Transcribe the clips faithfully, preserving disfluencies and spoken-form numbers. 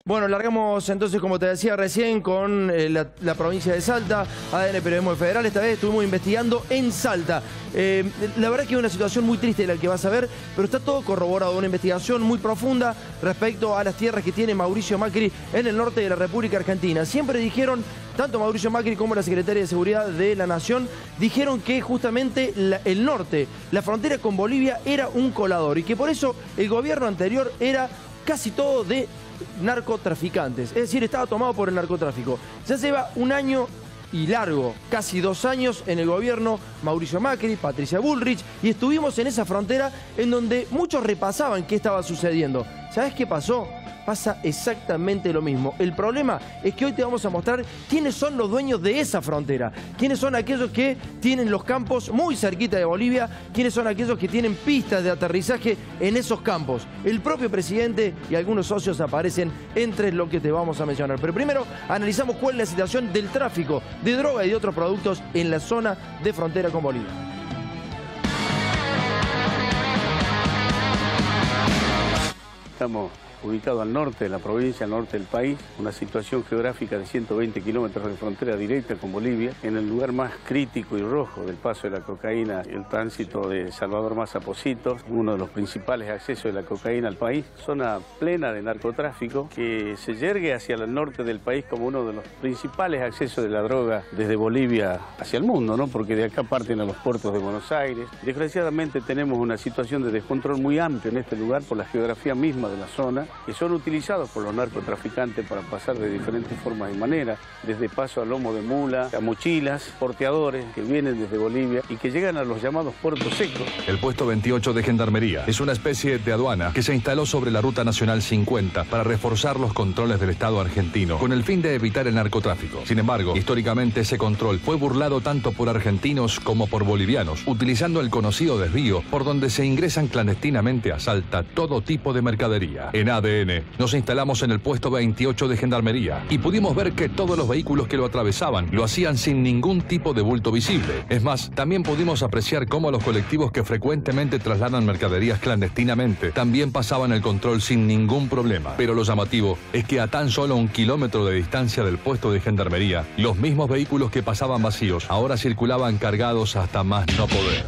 Bueno, largamos entonces, como te decía recién, con eh, la, la provincia de Salta, A D N Periodismo Federal. Esta vez estuvimos investigando en Salta. Eh, la verdad que es una situación muy triste la que vas a ver, pero está todo corroborado. Una investigación muy profunda respecto a las tierras que tiene Mauricio Macri en el norte de la República Argentina. Siempre dijeron, tanto Mauricio Macri como la Secretaria de Seguridad de la Nación, dijeron que justamente la, el norte, la frontera con Bolivia, era un colador y que por eso el gobierno anterior era casi todo de narcotraficantes, es decir, estaba tomado por el narcotráfico. Ya lleva un año y largo, casi dos años en el gobierno Mauricio Macri, Patricia Bullrich, y estuvimos en esa frontera en donde muchos repasaban qué estaba sucediendo. ¿Sabes qué pasó? Pasa exactamente lo mismo. El problema es que hoy te vamos a mostrar quiénes son los dueños de esa frontera, quiénes son aquellos que tienen los campos muy cerquita de Bolivia, quiénes son aquellos que tienen pistas de aterrizaje en esos campos. El propio presidente y algunos socios aparecen entre lo que te vamos a mencionar. Pero primero analizamos cuál es la situación del tráfico de droga y de otros productos en la zona de frontera con Bolivia. Estamos ubicado al norte de la provincia, al norte del país, una situación geográfica de ciento veinte kilómetros de frontera directa con Bolivia, en el lugar más crítico y rojo del paso de la cocaína, el tránsito de Salvador Massa a Pocitos, uno de los principales accesos de la cocaína al país, zona plena de narcotráfico que se yergue hacia el norte del país como uno de los principales accesos de la droga desde Bolivia hacia el mundo, ¿no? Porque de acá parten a los puertos de Buenos Aires. Desgraciadamente tenemos una situación de descontrol muy amplio en este lugar por la geografía misma de la zona, que son utilizados por los narcotraficantes para pasar de diferentes formas y maneras, desde paso a lomo de mula, a mochilas, porteadores que vienen desde Bolivia y que llegan a los llamados puertos secos. El puesto veintiocho de Gendarmería es una especie de aduana que se instaló sobre la Ruta Nacional cincuenta para reforzar los controles del Estado argentino, con el fin de evitar el narcotráfico. Sin embargo, históricamente ese control fue burlado tanto por argentinos como por bolivianos, utilizando el conocido desvío por donde se ingresan clandestinamente a Salta todo tipo de mercadería. En A D N nos instalamos en el puesto veintiocho de Gendarmería y pudimos ver que todos los vehículos que lo atravesaban lo hacían sin ningún tipo de bulto visible. Es más, también pudimos apreciar cómo los colectivos que frecuentemente trasladan mercaderías clandestinamente también pasaban el control sin ningún problema. Pero lo llamativo es que a tan solo un kilómetro de distancia del puesto de Gendarmería, los mismos vehículos que pasaban vacíos ahora circulaban cargados hasta más no poder.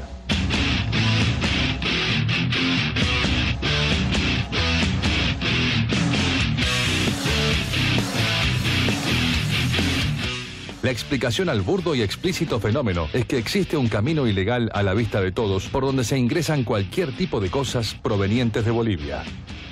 La explicación al burdo y explícito fenómeno es que existe un camino ilegal a la vista de todos por donde se ingresan cualquier tipo de cosas provenientes de Bolivia.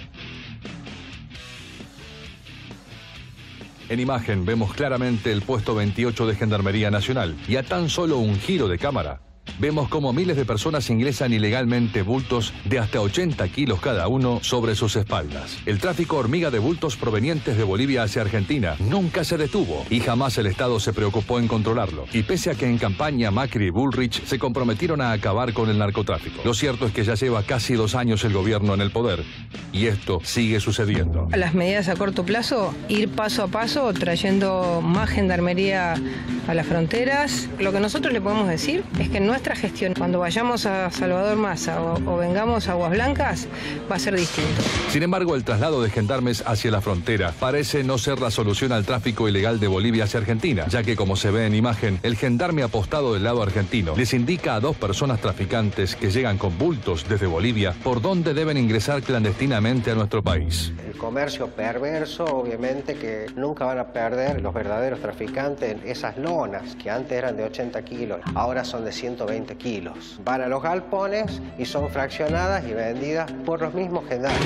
En imagen vemos claramente el puesto veintiocho de Gendarmería Nacional y a tan solo un giro de cámara vemos cómo miles de personas ingresan ilegalmente bultos de hasta ochenta kilos cada uno sobre sus espaldas. El tráfico hormiga de bultos provenientes de Bolivia hacia Argentina nunca se detuvo y jamás el Estado se preocupó en controlarlo. Y pese a que en campaña Macri y Bullrich se comprometieron a acabar con el narcotráfico, lo cierto es que ya lleva casi dos años el gobierno en el poder y esto sigue sucediendo. Las medidas a corto plazo, ir paso a paso trayendo más gendarmería a las fronteras. Lo que nosotros le podemos decir es que nuestra gestión, cuando vayamos a Salvador Massa o, o vengamos a Aguas Blancas, va a ser distinto. Sin embargo, el traslado de gendarmes hacia la frontera parece no ser la solución al tráfico ilegal de Bolivia hacia Argentina, ya que, como se ve en imagen, el gendarme apostado del lado argentino les indica a dos personas traficantes que llegan con bultos desde Bolivia por dónde deben ingresar clandestinamente a nuestro país. El comercio perverso, obviamente, que nunca van a perder los verdaderos traficantes en esas lonas que antes eran de ochenta kilos, ahora son de ciento veinte kilos. Van a los galpones y son fraccionadas y vendidas por los mismos gendarmes.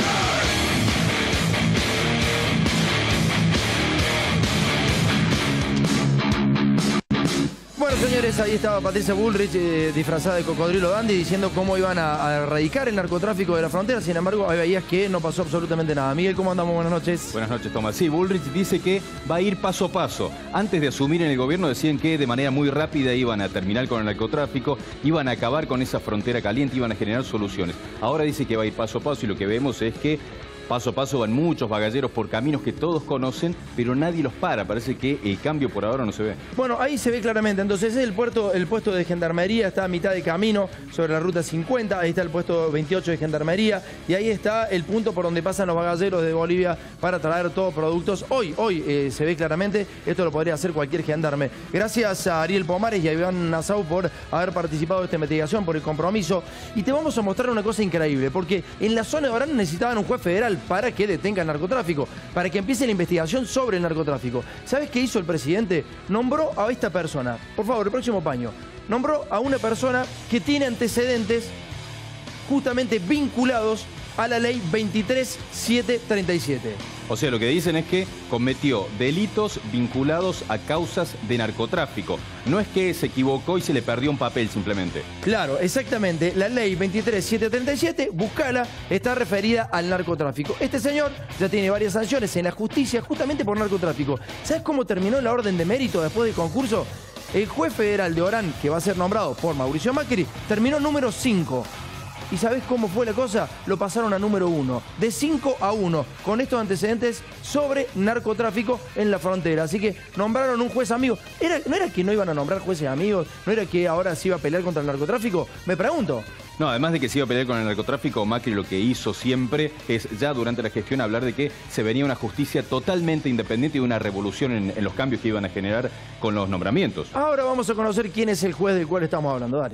Bueno, señores, ahí estaba Patricia Bullrich eh, disfrazada de cocodrilo dandy diciendo cómo iban a, a erradicar el narcotráfico de la frontera. Sin embargo, ahí veías que no pasó absolutamente nada. Miguel, ¿cómo andamos? Buenas noches. Buenas noches, Tomás. Sí, Bullrich dice que va a ir paso a paso. Antes de asumir en el gobierno decían que de manera muy rápida iban a terminar con el narcotráfico, iban a acabar con esa frontera caliente, iban a generar soluciones. Ahora dice que va a ir paso a paso y lo que vemos es que paso a paso van muchos bagalleros por caminos que todos conocen, pero nadie los para. Parece que el cambio por ahora no se ve. Bueno, ahí se ve claramente. Entonces el puerto, el puesto de Gendarmería está a mitad de camino sobre la ruta cincuenta. Ahí está el puesto veintiocho de Gendarmería. Y ahí está el punto por donde pasan los bagalleros de Bolivia para traer todos productos. Hoy, hoy eh, se ve claramente. Esto lo podría hacer cualquier gendarme. Gracias a Ariel Pomares y a Iván Nassau por haber participado de esta investigación, por el compromiso. Y te vamos a mostrar una cosa increíble, porque en la zona de Orán necesitaban un juez federal para que detenga el narcotráfico, para que empiece la investigación sobre el narcotráfico. ¿Sabes qué hizo el presidente? Nombró a esta persona. Por favor, el próximo paño. Nombró a una persona que tiene antecedentes justamente vinculados a la ley veintitrés mil setecientos treinta y siete. O sea, lo que dicen es que cometió delitos vinculados a causas de narcotráfico. No es que se equivocó y se le perdió un papel simplemente. Claro, exactamente. La ley veintitrés mil setecientos treinta y siete, buscala, está referida al narcotráfico. Este señor ya tiene varias sanciones en la justicia justamente por narcotráfico. ¿Sabes cómo terminó la orden de mérito después del concurso? El juez federal de Orán, que va a ser nombrado por Mauricio Macri, terminó número cinco. ¿Y sabés cómo fue la cosa? Lo pasaron a número uno, de cinco a uno, con estos antecedentes sobre narcotráfico en la frontera. Así que nombraron un juez amigo. ¿Era, ¿No era que no iban a nombrar jueces amigos? ¿No era que ahora se iba a pelear contra el narcotráfico? Me pregunto. No, además de que se iba a pelear con el narcotráfico, Macri lo que hizo siempre es ya durante la gestión hablar de que se venía una justicia totalmente independiente y una revolución en, en los cambios que iban a generar con los nombramientos. Ahora vamos a conocer quién es el juez del cual estamos hablando. Dale.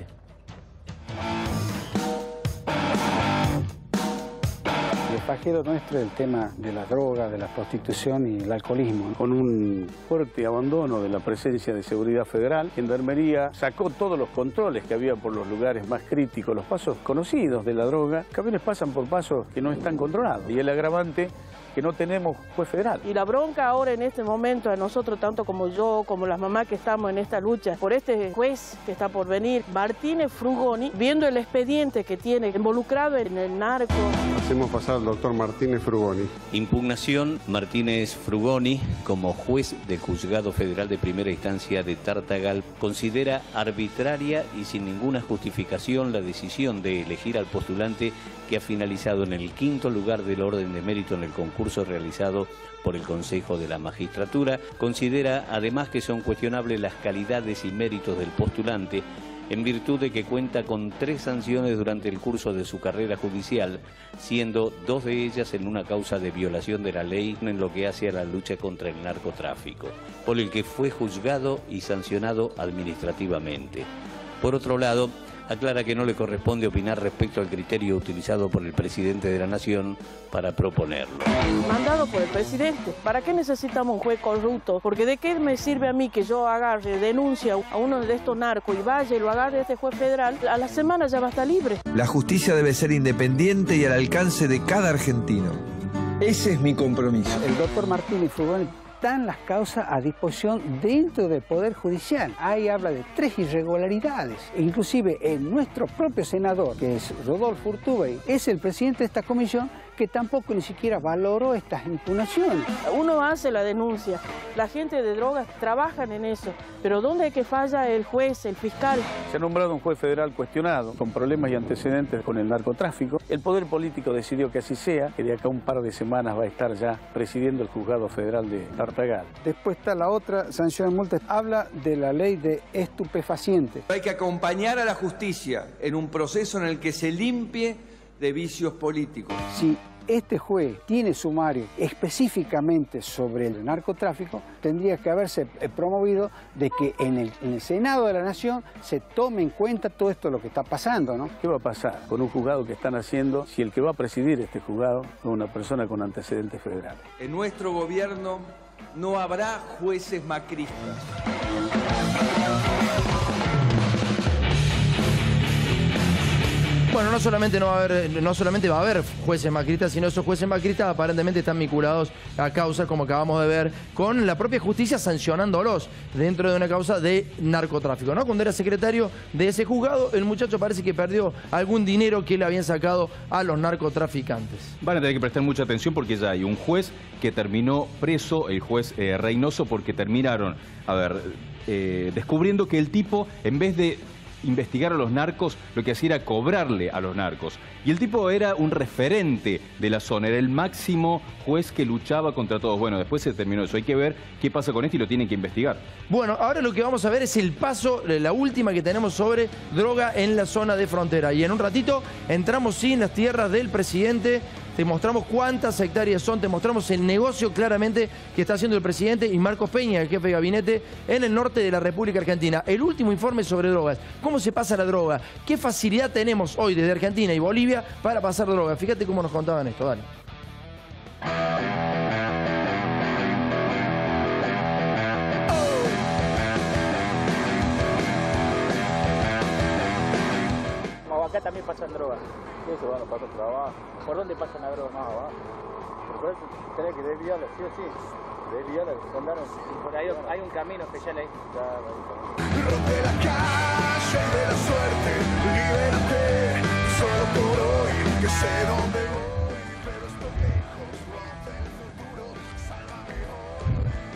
El flagelo nuestro es el tema de la droga, de la prostitución y el alcoholismo. Con un fuerte abandono de la presencia de seguridad federal, Gendarmería sacó todos los controles que había por los lugares más críticos, los pasos conocidos de la droga. Camiones pasan por pasos que no están controlados. Y el agravante que no tenemos juez federal. Y la bronca ahora en este momento a nosotros, tanto como yo, como las mamás que estamos en esta lucha, por este juez que está por venir, Martínez Frugoni, viendo el expediente que tiene involucrado en el narco. Hacemos pasar al doctor Martínez Frugoni. Impugnación Martínez Frugoni como juez del Juzgado Federal de Primera Instancia de Tartagal considera arbitraria y sin ninguna justificación la decisión de elegir al postulante que ha finalizado en el quinto lugar del orden de mérito en el concurso realizado por el Consejo de la Magistratura. Considera además que son cuestionables las calidades y méritos del postulante en virtud de que cuenta con tres sanciones durante el curso de su carrera judicial, siendo dos de ellas en una causa de violación de la ley en lo que hace a la lucha contra el narcotráfico, por el que fue juzgado y sancionado administrativamente. Por otro lado, aclara que no le corresponde opinar respecto al criterio utilizado por el presidente de la Nación para proponerlo. Mandado por el presidente. ¿Para qué necesitamos un juez corrupto? Porque ¿de qué me sirve a mí que yo agarre, denuncie a uno de estos narcos y vaya y lo agarre a este juez federal? A la semana ya va a estar libre. La justicia debe ser independiente y al alcance de cada argentino. Ese es mi compromiso. El doctor Martínez Frugoni están las causas a disposición dentro del Poder Judicial. Ahí habla de tres irregularidades. Inclusive el nuestro propio senador, que es Rodolfo Urtubey, es el presidente de esta comisión que tampoco ni siquiera valoró estas impugnaciones. Uno hace la denuncia, la gente de drogas trabajan en eso, pero ¿dónde es que falla el juez, el fiscal? Se ha nombrado un juez federal cuestionado, con problemas y antecedentes con el narcotráfico. El poder político decidió que así sea, que de acá a un par de semanas va a estar ya presidiendo el Juzgado Federal de Tartagal. Después está la otra sanción de multa, habla de la ley de estupefacientes. Hay que acompañar a la justicia en un proceso en el que se limpie de vicios políticos. Si este juez tiene sumario específicamente sobre el narcotráfico, tendría que haberse promovido de que en el, en el Senado de la Nación se tome en cuenta todo esto lo que está pasando, ¿no? ¿Qué va a pasar con un juzgado que están haciendo si el que va a presidir este juzgado es una persona con antecedentes federales? En nuestro gobierno no habrá jueces macristas. Bueno, no solamente, no, va a haber, no solamente va a haber jueces macristas, sino esos jueces macristas aparentemente están vinculados a causas, como acabamos de ver, con la propia justicia sancionándolos dentro de una causa de narcotráfico, ¿no? Cuando era secretario de ese juzgado, el muchacho parece que perdió algún dinero que le habían sacado a los narcotraficantes. Van a tener que prestar mucha atención porque ya hay un juez que terminó preso, el juez eh, Reynoso, porque terminaron, a ver, eh, descubriendo que el tipo, en vez de investigar a los narcos, lo que hacía era cobrarle a los narcos. Y el tipo era un referente de la zona, era el máximo juez que luchaba contra todos. Bueno, después se terminó eso. Hay que ver qué pasa con esto y lo tienen que investigar. Bueno, ahora lo que vamos a ver es el paso, la última que tenemos sobre droga en la zona de frontera. Y en un ratito entramos sí en las tierras del presidente. Te mostramos cuántas hectáreas son, te mostramos el negocio claramente que está haciendo el presidente y Marcos Peña, el jefe de gabinete, en el norte de la República Argentina. El último informe sobre drogas. ¿Cómo se pasa la droga? ¿Qué facilidad tenemos hoy desde Argentina y Bolivia para pasar droga? Fíjate cómo nos contaban esto, dale. Acá también pasan drogas. Sí, se van a pasar por abajo. ¿Por dónde pasan la droga más abajo? Por eso tenés que desviarla, sí o sí. Desviarla, soldaron. Y por ahí hay un camino especial ahí. Claro, ahí. Rompe la calle de la suerte, libérate, solo por hoy, que sé dónde voy, pero estoy lejos, rompe el futuro, sálvame hoy.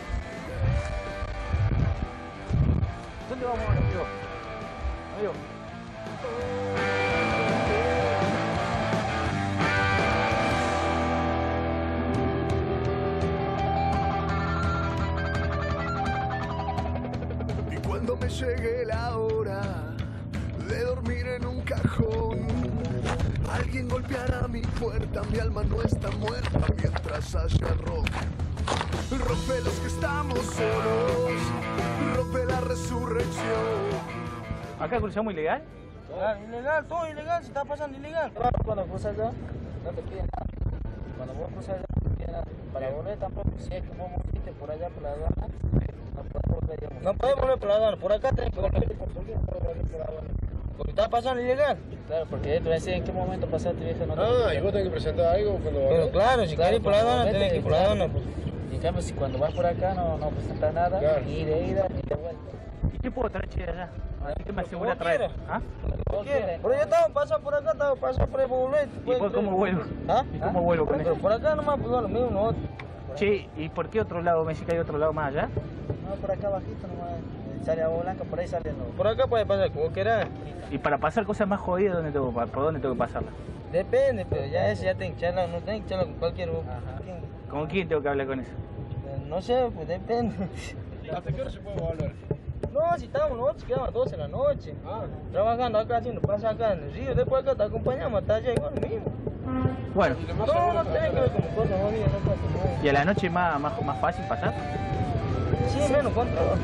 ¿Dónde vamos ahora, amigo? Amigo. Cuando me llegue la hora de dormir en un cajón, alguien golpeará mi puerta, mi alma no está muerta mientras haya rock. Rompe los que estamos solos, rompe la resurrección. ¿Acá cruzamos ilegal? Claro, ilegal, todo ilegal, se está pasando ilegal. Cuando cruzas allá, no te piden nada. Cuando vos cruzas allá, no te piden nada. Para volver tampoco, si es que vos fuiste por allá por la aduana, no podés volver, digamos. No podés volver por la aduana, por acá tenés que volver. Porque está pasando ilegal. Claro, porque él te va a decir en qué momento pasaste, viejo. No ah, y vos tenés que presentar algo cuando vas. Pero claro, si querés por la aduana, tenés que ir por la aduana. Y en cambio, si cuando vas por acá no, no presentas nada, claro, ni de ida ni de vuelta. ¿Y qué puedo traer de allá? ¿Qué me asegura traer? ¿Ah? Pero yo estaba pasando por acá, estaba pasando por el boleto. ¿Y por cómo vuelvo? ¿Ah? ¿Y cómo vuelvo con eso? Por acá nomás, pues lo mismo, no. Che, ¿y por qué otro lado? ¿Me dice que hay otro lado más allá? No, por acá bajito nomás. Sale Agua Blanca, por ahí sale no. Por acá puede pasar como quieras. ¿Y para pasar cosas más jodidas, ¿dónde tengo, por dónde tengo que pasarlas? Depende, pero ya eso ya tengo que charlar, no tengo que charlar con cualquier. Ajá. ¿Con quién tengo que hablar con eso? No sé, pues depende. ¿Hasta qué hora se puede volver? No, si estábamos nosotros, quedamos a las doce de la noche. Ah. Trabajando acá, haciendo pasa acá en el río. Después acá te acompañamos hasta allá igual mismo. Bueno. No, no tenés que ver como cosas jodidas, no pasa nada. ¿Y a la noche más, más, más fácil pasar? Sí, menos con trabajo.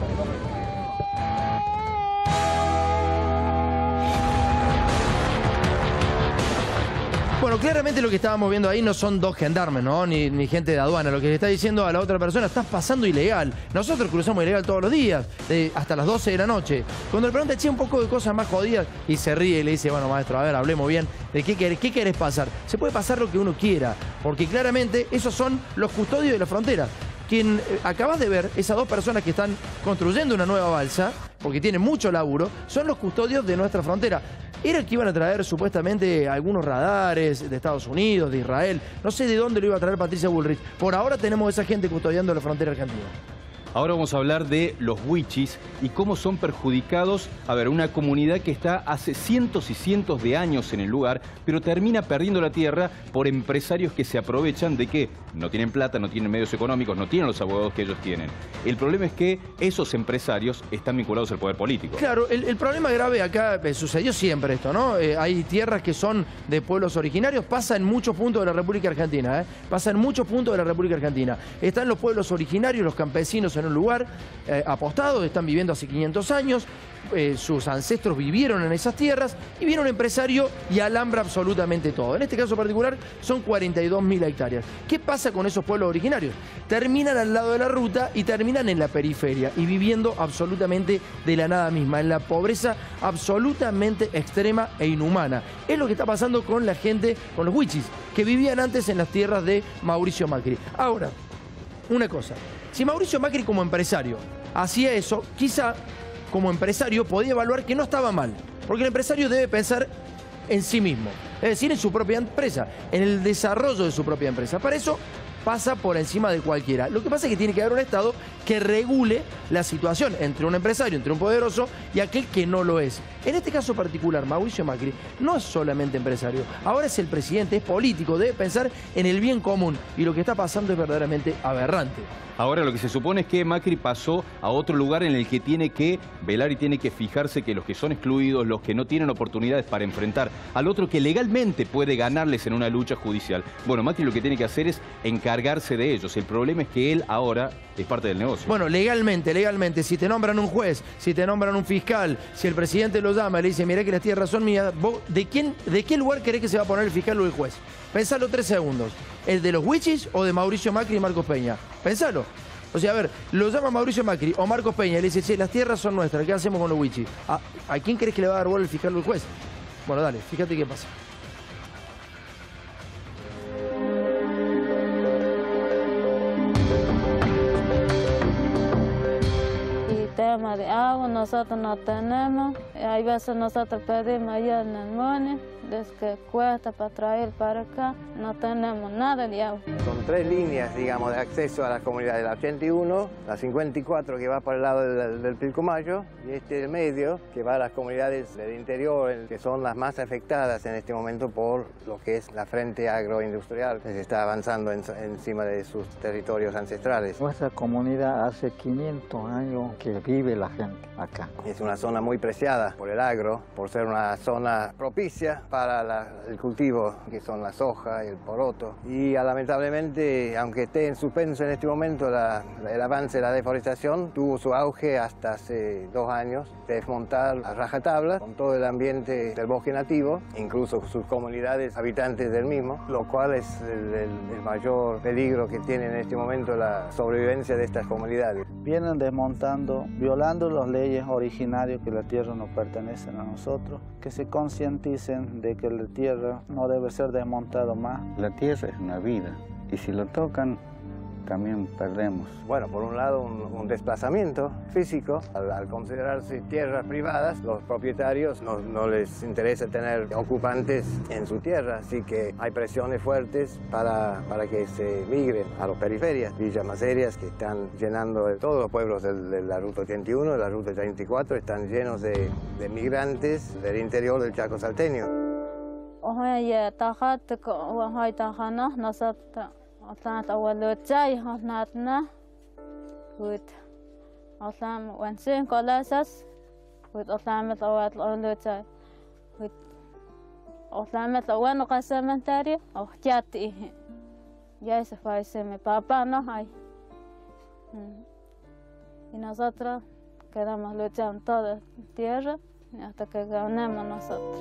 Bueno, claramente lo que estábamos viendo ahí no son dos gendarmes, ¿no? Ni, ni gente de aduana. Lo que le está diciendo a la otra persona, estás pasando ilegal. Nosotros cruzamos ilegal todos los días, de, hasta las doce de la noche. Cuando le pregunta, che, un poco de cosas más jodidas, y se ríe y le dice, bueno, maestro, a ver, hablemos bien. ¿De qué querés, qué querés pasar? Se puede pasar lo que uno quiera, porque claramente esos son los custodios de la frontera. Quien eh, acabas de ver, esas dos personas que están construyendo una nueva balsa, porque tienen mucho laburo, son los custodios de nuestra frontera. Era que iban a traer supuestamente algunos radares de Estados Unidos, de Israel. No sé de dónde lo iba a traer Patricia Bullrich. Por ahora tenemos esa gente custodiando la frontera argentina. Ahora vamos a hablar de los wichis y cómo son perjudicados, a ver, una comunidad que está hace cientos y cientos de años en el lugar, pero termina perdiendo la tierra por empresarios que se aprovechan de que no tienen plata, no tienen medios económicos, no tienen los abogados que ellos tienen. El problema es que esos empresarios están vinculados al poder político. Claro, el, el problema grave acá, eh, sucedió siempre esto, ¿no? Eh, hay tierras que son de pueblos originarios, pasa en muchos puntos de la República Argentina, ¿eh? Pasa en muchos puntos de la República Argentina. Están los pueblos originarios, los campesinos en un lugar eh, apostados, están viviendo hace quinientos años, eh, sus ancestros vivieron en esas tierras y viene un empresario y alambra absolutamente todo. En este caso particular son cuarenta y dos mil hectáreas. ¿Qué pasa con esos pueblos originarios? Terminan al lado de la ruta y terminan en la periferia y viviendo absolutamente de la nada misma, en la pobreza absolutamente extrema e inhumana. Es lo que está pasando con la gente, con los wichis, que vivían antes en las tierras de Mauricio Macri. Ahora, una cosa, si Mauricio Macri como empresario hacía eso, quizá como empresario podía evaluar que no estaba mal, porque el empresario debe pensar en sí mismo, es decir, en su propia empresa, en el desarrollo de su propia empresa. Para eso pasa por encima de cualquiera. Lo que pasa es que tiene que haber un Estado que regule la situación entre un empresario, entre un poderoso y aquel que no lo es. En este caso particular, Mauricio Macri no es solamente empresario, ahora es el presidente, es político, debe pensar en el bien común y lo que está pasando es verdaderamente aberrante. Ahora lo que se supone es que Macri pasó a otro lugar en el que tiene que velar y tiene que fijarse que los que son excluidos, los que no tienen oportunidades para enfrentar al otro que legalmente puede ganarles en una lucha judicial. Bueno, Macri lo que tiene que hacer es encargarse de ellos. El problema es que él ahora es parte del negocio. Bueno, legalmente, legalmente, si te nombran un juez, si te nombran un fiscal, si el presidente lo llama y le dice, mirá que las tierras son mías, ¿vos de, quién, ¿de qué lugar querés que se va a poner el fiscal o el juez? Pensalo tres segundos. ¿El de los Wichis o de Mauricio Macri y Marcos Peña? Pensalo. O sea, a ver, lo llama Mauricio Macri o Marcos Peña y le dice, che, las tierras son nuestras, ¿qué hacemos con los Wichis? ¿A, ¿A quién crees que le va a dar bola el fiscal o el juez? Bueno, dale, fíjate qué pasa. Tema de agua nosotros no tenemos, hay veces nosotros pedimos allá en el monte, desde que cuesta para traer para acá, no tenemos nada de agua. Son tres líneas, digamos, de acceso a las comunidades, la ochenta y uno, la cincuenta y cuatro que va para el lado del, del Pilcomayo y este del medio que va a las comunidades del interior, que son las más afectadas en este momento por lo que es la frente agroindustrial que se está avanzando en, encima de sus territorios ancestrales. Nuestra comunidad hace quinientos años que vive la gente acá. Es una zona muy preciada por el agro, por ser una zona propicia para la, el cultivo, que son la soja y el poroto. Y lamentablemente, aunque esté en suspenso en este momento la, el avance de la deforestación, tuvo su auge hasta hace dos años, de desmontar a rajatabla con todo el ambiente del bosque nativo, incluso sus comunidades habitantes del mismo, lo cual es el, el, el mayor peligro que tiene en este momento la sobrevivencia de estas comunidades. Vienen desmontando, violando las leyes originarias que la tierra nos pertenece a nosotros, que se concienticen de que la tierra no debe ser desmontada más. La tierra es una vida y si lo tocan también perdemos. Bueno, por un lado un, un desplazamiento físico, al, al considerarse tierras privadas, los propietarios no, no les interesa tener ocupantes en su tierra, así que hay presiones fuertes para, para que se migren a las periferias, villas más serias que están llenando de todos los pueblos de, de la Ruta ochenta y uno, de la Ruta treinta y cuatro, están llenos de, de migrantes del interior del Chaco salteño. Otlant awalochay hotnatna with otlam wansin colasas with otlamet awat awalochay with otlamet awano casamentario o yati ya se fue ese mi papá no hay y nosotros quedamos luchando toda tierra hasta que ganemos nosotros.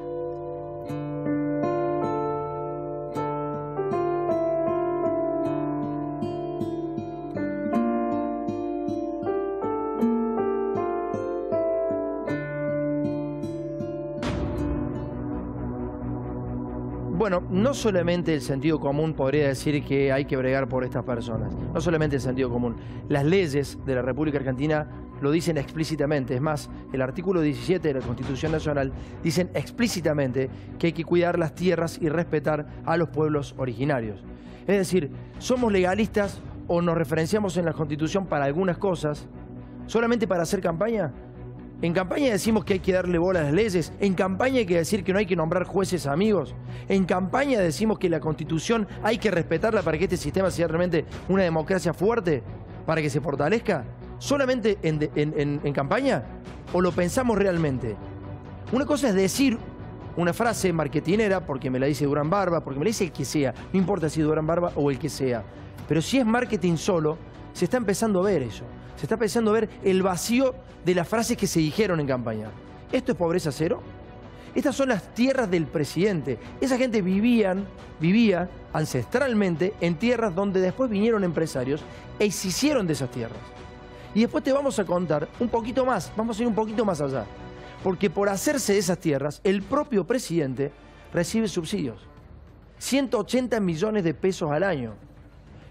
Bueno, no solamente el sentido común podría decir que hay que bregar por estas personas, no solamente el sentido común. Las leyes de la República Argentina lo dicen explícitamente. Es más, el artículo diecisiete de la Constitución Nacional dicen explícitamente que hay que cuidar las tierras y respetar a los pueblos originarios. Es decir, somos legalistas o nos referenciamos en la Constitución para algunas cosas, solamente para hacer campaña. En campaña decimos que hay que darle bola a las leyes. En campaña hay que decir que no hay que nombrar jueces amigos. En campaña decimos que la Constitución hay que respetarla para que este sistema sea realmente una democracia fuerte, para que se fortalezca. ¿Solamente en, en, en, en campaña? ¿O lo pensamos realmente? Una cosa es decir una frase marketinera, porque me la dice Durán Barba, porque me la dice el que sea. No importa si es Durán Barba o el que sea. Pero si es marketing solo, se está empezando a ver eso. Se está empezando a ver el vacío de las frases que se dijeron en campaña. ¿Esto es pobreza cero? Estas son las tierras del presidente. Esa gente vivían, vivía ancestralmente en tierras donde después vinieron empresarios e se hicieron de esas tierras. Y después te vamos a contar un poquito más, vamos a ir un poquito más allá. Porque por hacerse de esas tierras, el propio presidente recibe subsidios. ciento ochenta millones de pesos al año.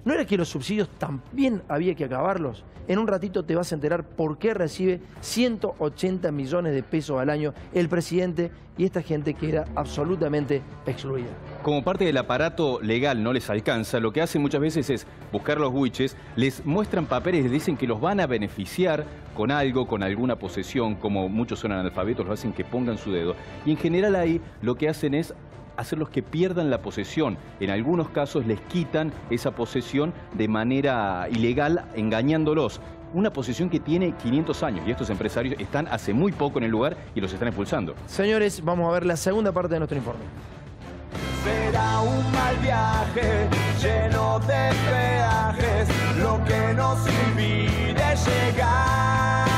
¿No era que los subsidios también había que acabarlos? En un ratito te vas a enterar por qué recibe ciento ochenta millones de pesos al año el presidente y esta gente que era absolutamente excluida. Como parte del aparato legal no les alcanza, lo que hacen muchas veces es buscar los huiches, les muestran papeles, les dicen que los van a beneficiar con algo, con alguna posesión, como muchos son analfabetos, los hacen que pongan su dedo. Y en general ahí lo que hacen es hacerlos que pierdan la posesión. En algunos casos les quitan esa posesión de manera ilegal, engañándolos. Una posesión que tiene quinientos años y estos empresarios están hace muy poco en el lugar y los están expulsando. Señores, vamos a ver la segunda parte de nuestro informe. Será un mal viaje lleno de peajes, lo que nos impide llegar.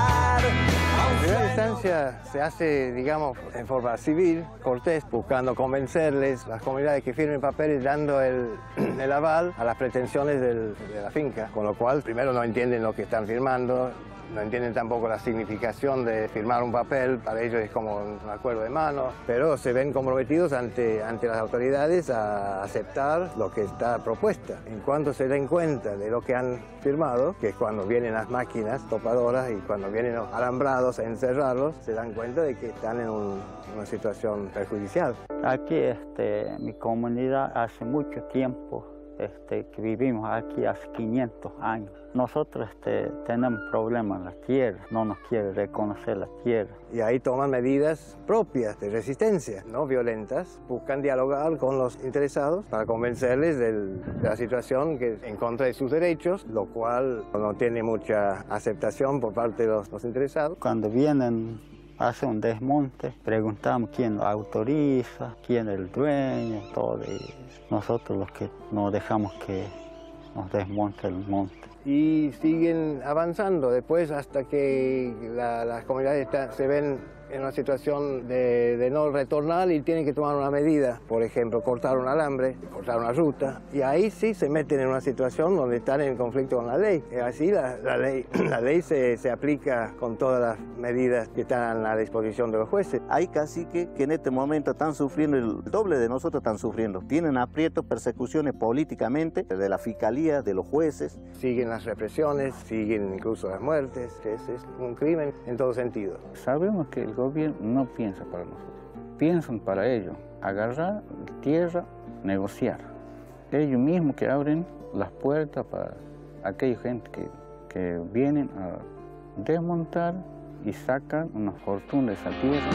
En primera instancia se hace, digamos, en forma civil, cortés, buscando convencerles, las comunidades que firmen papeles dando el, el aval a las pretensiones del, de la finca, con lo cual primero no entienden lo que están firmando, no entienden tampoco la significación de firmar un papel, para ellos es como un acuerdo de mano, pero se ven comprometidos ante, ante las autoridades a aceptar lo que está propuesta. En cuanto se den cuenta de lo que han firmado, que es cuando vienen las máquinas topadoras y cuando vienen los alambrados a encerrarlos, se dan cuenta de que están en un, una situación perjudicial. Aquí, este, mi comunidad hace mucho tiempo Este, que vivimos aquí hace quinientos años. Nosotros este, tenemos problemas en la tierra, no nos quiere reconocer la tierra. Y ahí toman medidas propias de resistencia, no violentas. Buscan dialogar con los interesados para convencerles del, de la situación que en contra de sus derechos, lo cual no tiene mucha aceptación por parte de los, los interesados. Cuando vienen hace un desmonte, preguntamos quién lo autoriza, quién es el dueño, todo. Y nosotros los que no dejamos que nos desmonte el monte. Y siguen avanzando después hasta que la, las comunidades está, se ven en una situación de, de no retornar y tienen que tomar una medida, por ejemplo, cortar un alambre, cortar una ruta, y ahí sí se meten en una situación donde están en conflicto con la ley. Y así la, la ley, la ley se, se aplica con todas las medidas que están a la disposición de los jueces. Hay caciques que en este momento están sufriendo, el doble de nosotros están sufriendo. Tienen aprietos, persecuciones políticamente de la fiscalía, de los jueces. Siguen las represiones, siguen incluso las muertes. Es, es un crimen en todo sentido. Sabemos que el gobierno no piensa para nosotros, piensan para ellos, agarrar tierra, negociar. Ellos mismos que abren las puertas para aquella gente que, que vienen a desmontar y sacan una fortuna de esa tierra.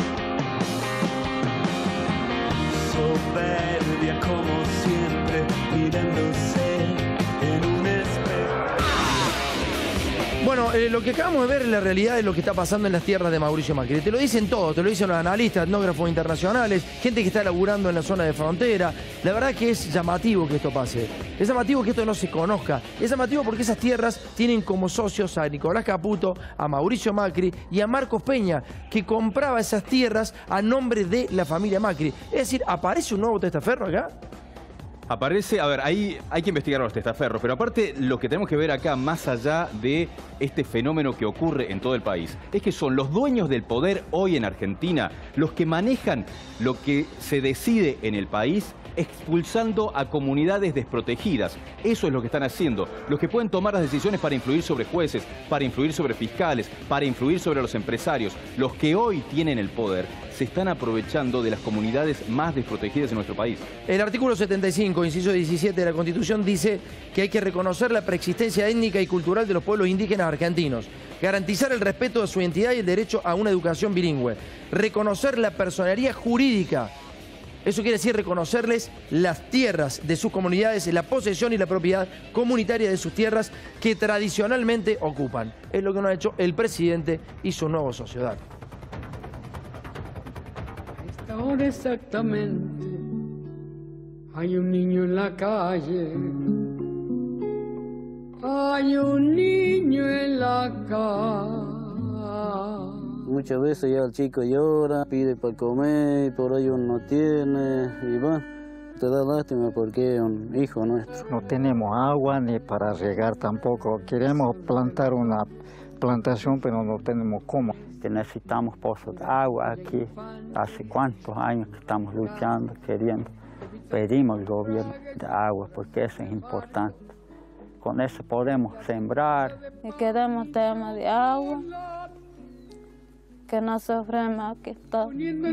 Soberbia como siempre, mirándose en un espejo. Bueno, eh, lo que acabamos de ver es la realidad de lo que está pasando en las tierras de Mauricio Macri. Te lo dicen todos, te lo dicen los analistas, etnógrafos internacionales, gente que está laburando en la zona de frontera. La verdad que es llamativo que esto pase. Es llamativo que esto no se conozca. Es llamativo porque esas tierras tienen como socios a Nicolás Caputo, a Mauricio Macri y a Marcos Peña, que compraba esas tierras a nombre de la familia Macri. Es decir, ¿aparece un nuevo testaferro acá? Aparece, a ver, ahí hay que investigar los testaferros, pero aparte lo que tenemos que ver acá, más allá de este fenómeno que ocurre en todo el país, es que son los dueños del poder hoy en Argentina los que manejan lo que se decide en el país, expulsando a comunidades desprotegidas. Eso es lo que están haciendo. Los que pueden tomar las decisiones para influir sobre jueces, para influir sobre fiscales, para influir sobre los empresarios, los que hoy tienen el poder, se están aprovechando de las comunidades más desprotegidas en nuestro país. El artículo setenta y cinco, inciso diecisiete de la Constitución dice que hay que reconocer la preexistencia étnica y cultural de los pueblos indígenas argentinos, garantizar el respeto de su identidad y el derecho a una educación bilingüe, reconocer la personería jurídica. Eso quiere decir reconocerles las tierras de sus comunidades, la posesión y la propiedad comunitaria de sus tierras que tradicionalmente ocupan. Es lo que nos ha hecho el presidente y su nuevo socio. Ahora exactamente hay un niño en la calle, hay un niño en la calle. Muchas veces ya el chico llora, pide para comer, por ahí uno no tiene, y bueno, te da lástima porque es un hijo nuestro. No tenemos agua ni para regar tampoco, queremos plantar una plantación pero no tenemos cómo. Que necesitamos pozos de agua aquí, hace cuántos años que estamos luchando, queriendo, pedimos al gobierno de agua porque eso es importante. con eso podemos sembrar. Y queremos tema de agua, que no sufrimos aquí todo.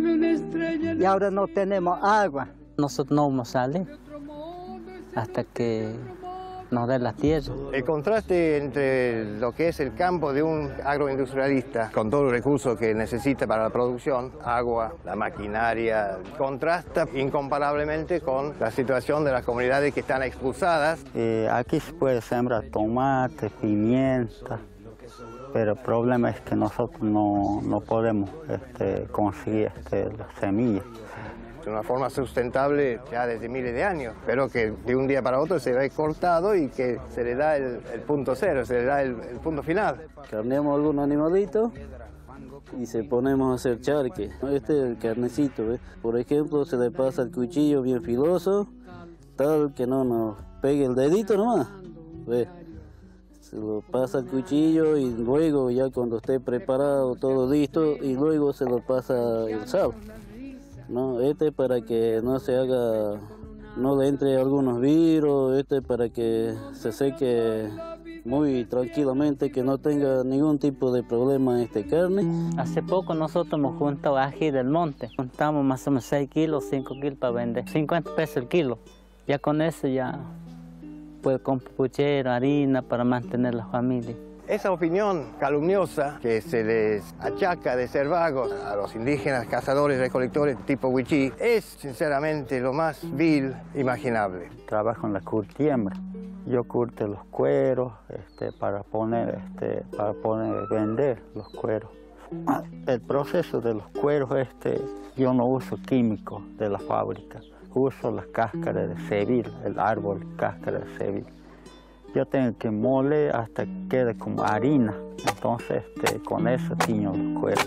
Y ahora no tenemos agua. Nosotros no vamos a salir hasta que nos dé la tierra. El contraste entre lo que es el campo de un agroindustrialista, con todos los recursos que necesita para la producción, agua, la maquinaria, contrasta incomparablemente con la situación de las comunidades que están expulsadas. Eh, aquí se puede sembrar tomate, pimienta, pero el problema es que nosotros no, no podemos este, conseguir este, las semillas. De una forma sustentable ya desde miles de años, pero que de un día para otro se ve cortado y que se le da el, el punto cero, se le da el, el punto final. Carneamos algún animalito y se ponemos a hacer charque. Este es el carnecito, ¿ves? Por ejemplo, se le pasa el cuchillo bien filoso, tal que no nos pegue el dedito nomás, ¿ves? Se lo pasa el cuchillo y luego ya cuando esté preparado todo listo y luego se lo pasa el sal. No, este para que no se haga, no le entre algunos virus, este para que se seque muy tranquilamente, que no tenga ningún tipo de problema esta carne. Hace poco nosotros hemos juntado ají del monte, juntamos más o menos seis kilos, cinco kilos para vender, cincuenta pesos el kilo. Ya con eso ya puede comprar puchero, harina para mantener la familia. Esa opinión calumniosa que se les achaca de ser vagos a los indígenas, cazadores, recolectores tipo Wichí, es sinceramente lo más vil imaginable. Trabajo en la curtiembra. Yo curto los cueros este, para poner, este, para poner, vender los cueros. El proceso de los cueros, este, yo no uso químicos de la fábrica, uso las cáscaras de cebil, el árbol cáscara de cebil. Yo tengo que moler hasta que quede como harina, entonces este, con eso tiño los cueros.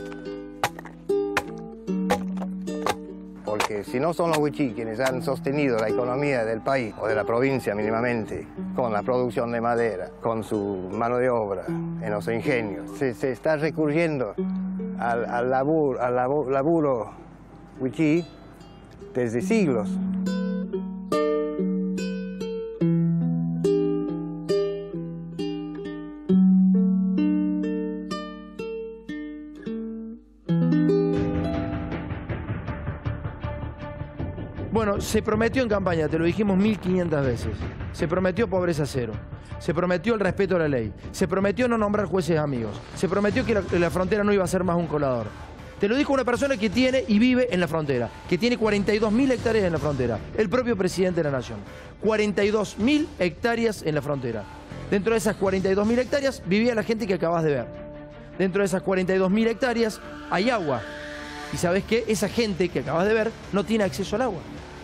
Porque si no son los Wichí quienes han sostenido la economía del país o de la provincia mínimamente, con la producción de madera, con su mano de obra en los ingenios, se, se está recurriendo al, al, labur, al labur, laburo Wichí desde siglos. Bueno, se prometió en campaña, te lo dijimos mil quinientas veces, se prometió pobreza cero, se prometió el respeto a la ley, se prometió no nombrar jueces amigos, se prometió que la, la frontera no iba a ser más un colador. Te lo dijo una persona que tiene y vive en la frontera, que tiene cuarenta y dos mil hectáreas en la frontera, el propio presidente de la Nación. cuarenta y dos mil hectáreas en la frontera. Dentro de esas cuarenta y dos mil hectáreas vivía la gente que acabas de ver. Dentro de esas cuarenta y dos mil hectáreas hay agua. Y sabes qué, esa gente que acabas de ver no tiene acceso al agua.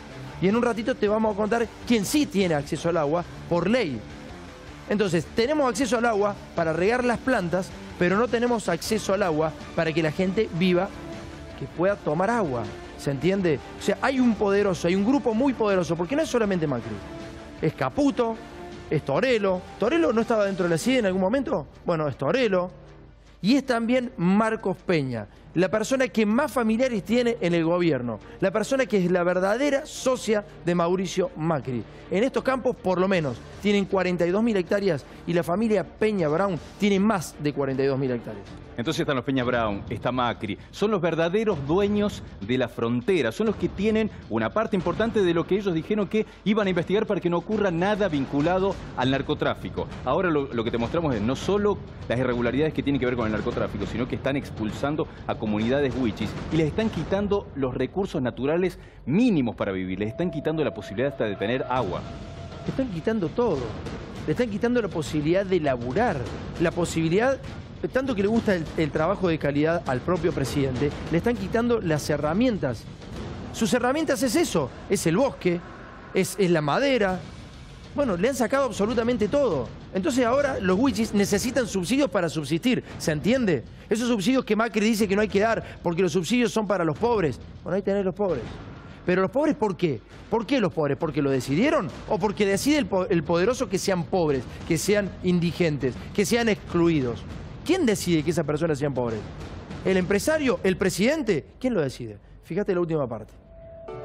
Y en un ratito te vamos a contar quién sí tiene acceso al agua por ley. Entonces, tenemos acceso al agua para regar las plantas, pero no tenemos acceso al agua para que la gente viva, que pueda tomar agua. ¿Se entiende? O sea, hay un poderoso, hay un grupo muy poderoso, porque no es solamente Macri. Es Caputo, es Torello. ¿Torello no estaba dentro de la C I D en algún momento? Bueno, es Torello. Y es también Marcos Peña, la persona que más familiares tiene en el gobierno, la persona que es la verdadera socia de Mauricio Macri. En estos campos, por lo menos, tienen cuarenta y dos mil hectáreas y la familia Peña Brown tiene más de cuarenta y dos mil hectáreas. Entonces están los Peña Brown, está Macri, son los verdaderos dueños de la frontera, son los que tienen una parte importante de lo que ellos dijeron que iban a investigar para que no ocurra nada vinculado al narcotráfico. Ahora lo, lo que te mostramos es no solo las irregularidades que tienen que ver con el narcotráfico, sino que están expulsando a comunidades wichis y les están quitando los recursos naturales mínimos para vivir, les están quitando la posibilidad hasta de tener agua. Le están quitando todo, le están quitando la posibilidad de laburar, la posibilidad... Tanto que le gusta el, el trabajo de calidad al propio presidente, le están quitando las herramientas. Sus herramientas es eso, es el bosque, es, es la madera. Bueno, le han sacado absolutamente todo. Entonces ahora los wichis necesitan subsidios para subsistir, ¿se entiende? Esos subsidios que Macri dice que no hay que dar porque los subsidios son para los pobres. Bueno, ahí tenés los pobres. Pero los pobres, ¿por qué? ¿Por qué los pobres? ¿Porque lo decidieron? ¿O porque decide el, po el poderoso que sean pobres, que sean indigentes, que sean excluidos? ¿Quién decide que esas personas sean pobres? ¿El empresario? ¿El presidente? ¿Quién lo decide? Fíjate la última parte.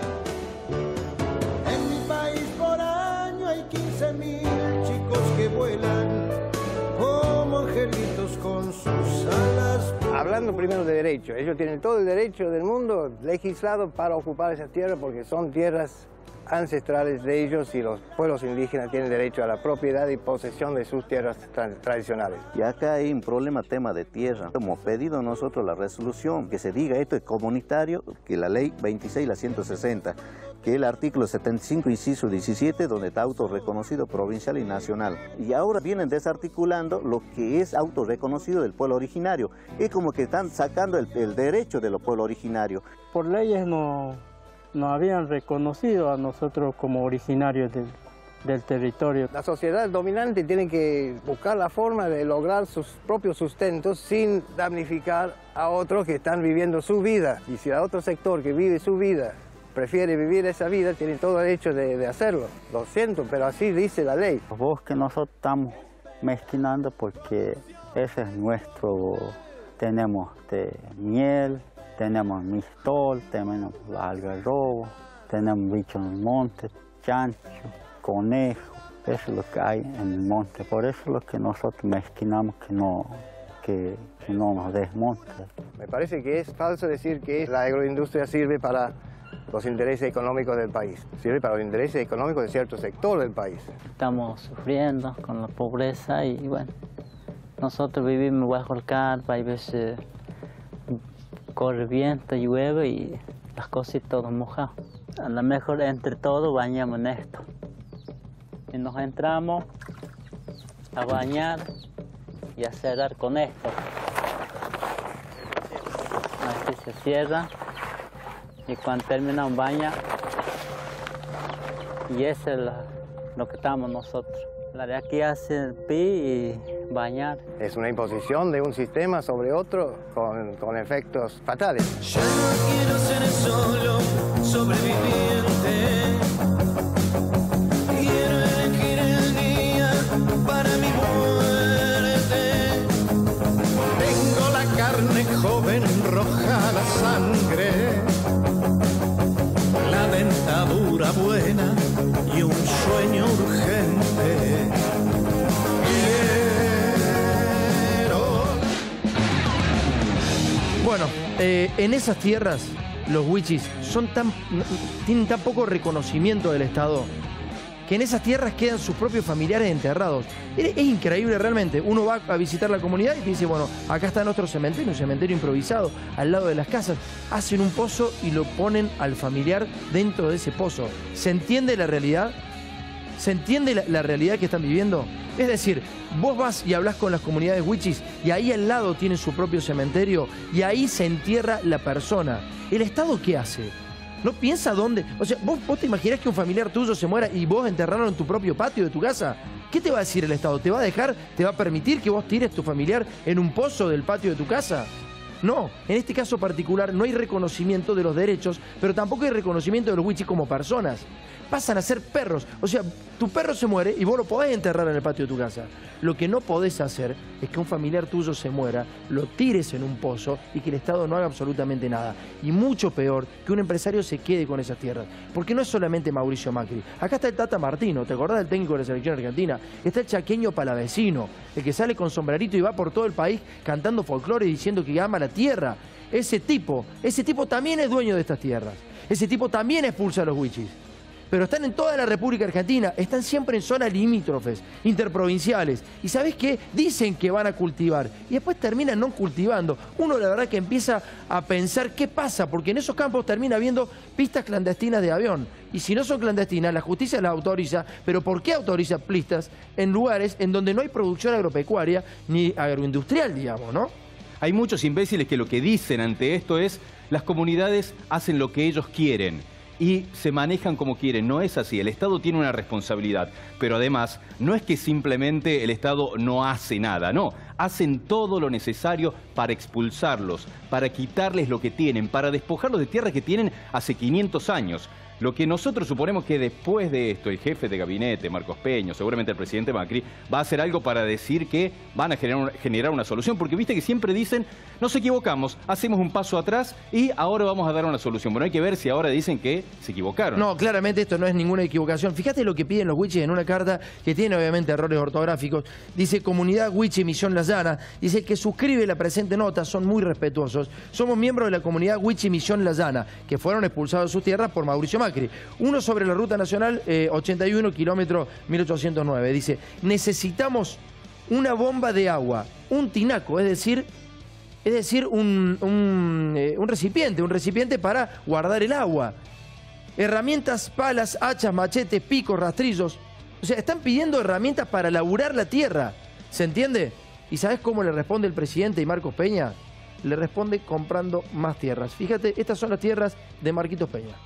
En mi país por año hay quince mil chicos que vuelan. hablando primero de derechos. Ellos tienen todo el derecho del mundo legislado para ocupar esas tierras porque son tierras ancestrales de ellos y los pueblos indígenas tienen derecho a la propiedad y posesión de sus tierras tra tradicionales. Y acá hay un problema, tema de tierra. Hemos pedido nosotros la resolución, que se diga esto es comunitario, que la ley veintiséis, la ciento sesenta, que el artículo setenta y cinco, inciso diecisiete, donde está autorreconocido provincial y nacional. Y ahora vienen desarticulando lo que es autorreconocido del pueblo originario. Es como que están sacando el, el derecho de los pueblos originarios. Por leyes no... nos habían reconocido a nosotros como originarios del, del territorio. La sociedad dominante tiene que buscar la forma de lograr sus propios sustentos sin damnificar a otros que están viviendo su vida. Y si a otro sector que vive su vida prefiere vivir esa vida, tiene todo el derecho de, de hacerlo. Lo siento, pero así dice la ley. Los bosques nosotros estamos mezquinando porque ese es nuestro... Tenemos de miel, tenemos mistol, tenemos algarrobo, tenemos bichos en el monte, chancho, conejo, eso es lo que hay en el monte. Por eso es lo que nosotros mezquinamos que no, que, que no nos desmonte. Me parece que es falso decir que la agroindustria sirve para los intereses económicos del país. Sirve para los intereses económicos de cierto sector del país. Estamos sufriendo con la pobreza y bueno, nosotros vivimos bajo el carpa, hay veces corre viento, llueve y las cosas todas mojadas. A lo mejor entre todos bañamos en esto. Y nos entramos a bañar y a cerrar con esto. Así se cierra y cuando terminamos baña y eso es la, lo que estamos nosotros. La de aquí hace el pi y bañar. Es una imposición de un sistema sobre otro con, con efectos fatales. Ya no quiero ser solo sobreviviente. Quiero elegir el día para mi muerte. Tengo la carne joven, roja la sangre, la dentadura buena y un sueño urgente. Bueno, eh, en esas tierras los wichis son tan, tienen tan poco reconocimiento del Estado que en esas tierras quedan sus propios familiares enterrados. Es, es increíble realmente. Uno va a visitar la comunidad y te dice, bueno, acá está nuestro cementerio, un cementerio improvisado, al lado de las casas. Hacen un pozo y lo ponen al familiar dentro de ese pozo. ¿Se entiende la realidad? ¿Se entiende la, la realidad que están viviendo? Es decir, vos vas y hablas con las comunidades wichis y ahí al lado tienen su propio cementerio y ahí se entierra la persona. ¿El Estado qué hace? ¿No piensa dónde? O sea, ¿vos, vos te imaginás que un familiar tuyo se muera y vos enterrarlo en tu propio patio de tu casa? ¿Qué te va a decir el Estado? ¿Te va a dejar, te va a permitir que vos tires tu familiar en un pozo del patio de tu casa? No, en este caso particular no hay reconocimiento de los derechos, pero tampoco hay reconocimiento de los wichis como personas. Pasan a ser perros. O sea, tu perro se muere y vos lo podés enterrar en el patio de tu casa. Lo que no podés hacer es que un familiar tuyo se muera, lo tires en un pozo y que el Estado no haga absolutamente nada. Y mucho peor, que un empresario se quede con esas tierras. Porque no es solamente Mauricio Macri. Acá está el Tata Martino, ¿te acordás del técnico de la selección argentina? Está el chaqueño Palavecino, el que sale con sombrerito y va por todo el país cantando folclore y diciendo que ama la tierra. Ese tipo, ese tipo también es dueño de estas tierras. Ese tipo también expulsa a los wichis. Pero están en toda la República Argentina, están siempre en zonas limítrofes, interprovinciales. ¿Y sabés qué? Dicen que van a cultivar y después terminan no cultivando. Uno la verdad que empieza a pensar qué pasa, porque en esos campos termina habiendo pistas clandestinas de avión. Y si no son clandestinas, la justicia las autoriza. ¿Pero por qué autoriza pistas en lugares en donde no hay producción agropecuaria ni agroindustrial, digamos, ¿no? Hay muchos imbéciles que lo que dicen ante esto es las comunidades hacen lo que ellos quieren y se manejan como quieren. No es así, el Estado tiene una responsabilidad, pero además no es que simplemente el Estado no hace nada, no, hacen todo lo necesario para expulsarlos, para quitarles lo que tienen, para despojarlos de tierras que tienen hace quinientos años. Lo que nosotros suponemos que después de esto, el jefe de gabinete, Marcos Peña, seguramente el presidente Macri, va a hacer algo para decir que van a generar, generar una solución. Porque viste que siempre dicen, nos equivocamos, hacemos un paso atrás y ahora vamos a dar una solución. Bueno, hay que ver si ahora dicen que se equivocaron. No, claramente esto no es ninguna equivocación. Fíjate lo que piden los wichis en una carta que tiene obviamente errores ortográficos. Dice, comunidad Wichi Misión La Llana. Dice que suscribe la presente nota, son muy respetuosos. Somos miembros de la comunidad Wichi Misión La Llana, que fueron expulsados de sus tierras por Mauricio Macri. Uno sobre la ruta nacional eh, ochenta y uno, kilómetro mil ochocientos nueve. Dice, necesitamos una bomba de agua, un tinaco, es decir, es decir un, un, eh, un recipiente, un recipiente para guardar el agua. Herramientas, palas, hachas, machetes, picos, rastrillos. O sea, están pidiendo herramientas para laburar la tierra. ¿Se entiende? ¿Y sabes cómo le responde el presidente y Marcos Peña? Le responde comprando más tierras. Fíjate, estas son las tierras de Marquitos Peña.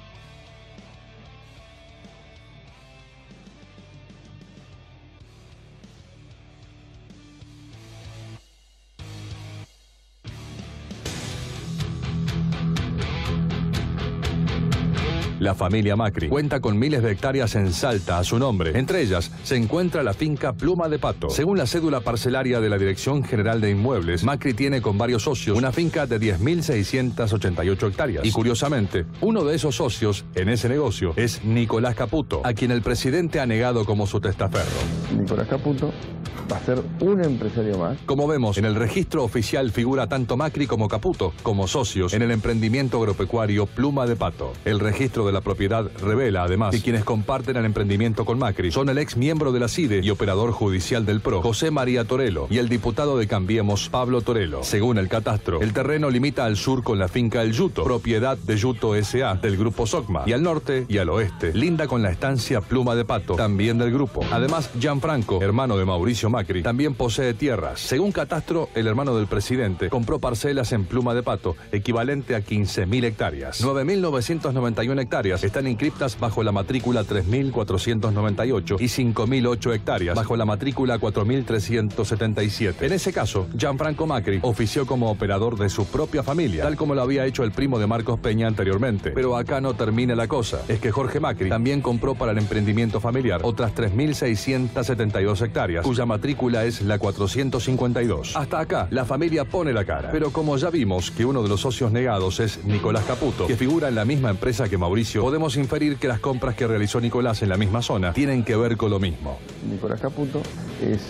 La familia Macri cuenta con miles de hectáreas en Salta a su nombre. Entre ellas se encuentra la finca Pluma de Pato. Según la cédula parcelaria de la Dirección General de Inmuebles, Macri tiene con varios socios una finca de diez mil seiscientas ochenta y ocho hectáreas. Y curiosamente, uno de esos socios en ese negocio es Nicolás Caputo, a quien el presidente ha negado como su testaferro. Nicolás Caputo va a ser un empresario más. Como vemos, en el registro oficial figura tanto Macri como Caputo como socios en el emprendimiento agropecuario Pluma de Pato. El registro de la propiedad revela, además, que quienes comparten el emprendimiento con Macri son el ex miembro de la C I D E y operador judicial del P R O, José María Torello, y el diputado de Cambiemos, Pablo Torello. Según el catastro, el terreno limita al sur con la finca El Yuto, propiedad de Yuto S A del grupo Socma, y al norte y al oeste linda con la estancia Pluma de Pato, también del grupo. Además, Gianfranco, hermano de Mauricio Macri, también posee tierras. Según catastro, el hermano del presidente compró parcelas en Pluma de Pato, equivalente a quince mil hectáreas. nueve mil novecientas noventa y una hectáreas están inscriptas bajo la matrícula tres mil cuatrocientos noventa y ocho y cinco mil ocho hectáreas bajo la matrícula cuatro mil trescientos setenta y siete. En ese caso, Gianfranco Macri ofició como operador de su propia familia, tal como lo había hecho el primo de Marcos Peña anteriormente. Pero acá no termina la cosa. Es que Jorge Macri también compró para el emprendimiento familiar otras tres mil seiscientas setenta y dos hectáreas, cuya matrícula es la cuatrocientos cincuenta y dos. Hasta acá, la familia pone la cara. Pero como ya vimos que uno de los socios negados es Nicolás Caputo, que figura en la misma empresa que Mauricio, podemos inferir que las compras que realizó Nicolás en la misma zona tienen que ver con lo mismo. Nicolás Caputo es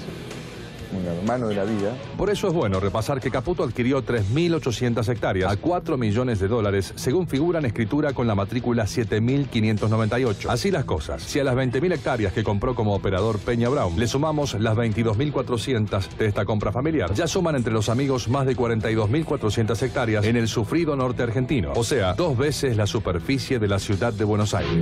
un hermano de la vida. Por eso es bueno repasar que Caputo adquirió tres mil ochocientas hectáreas a cuatro millones de dólares, según figura en escritura con la matrícula siete mil quinientos noventa y ocho. Así las cosas. Si a las veinte mil hectáreas que compró como operador Peña Brown le sumamos las veintidós mil cuatrocientas de esta compra familiar, ya suman entre los amigos más de cuarenta y dos mil cuatrocientas hectáreas en el sufrido norte argentino. O sea, dos veces la superficie de la ciudad de Buenos Aires.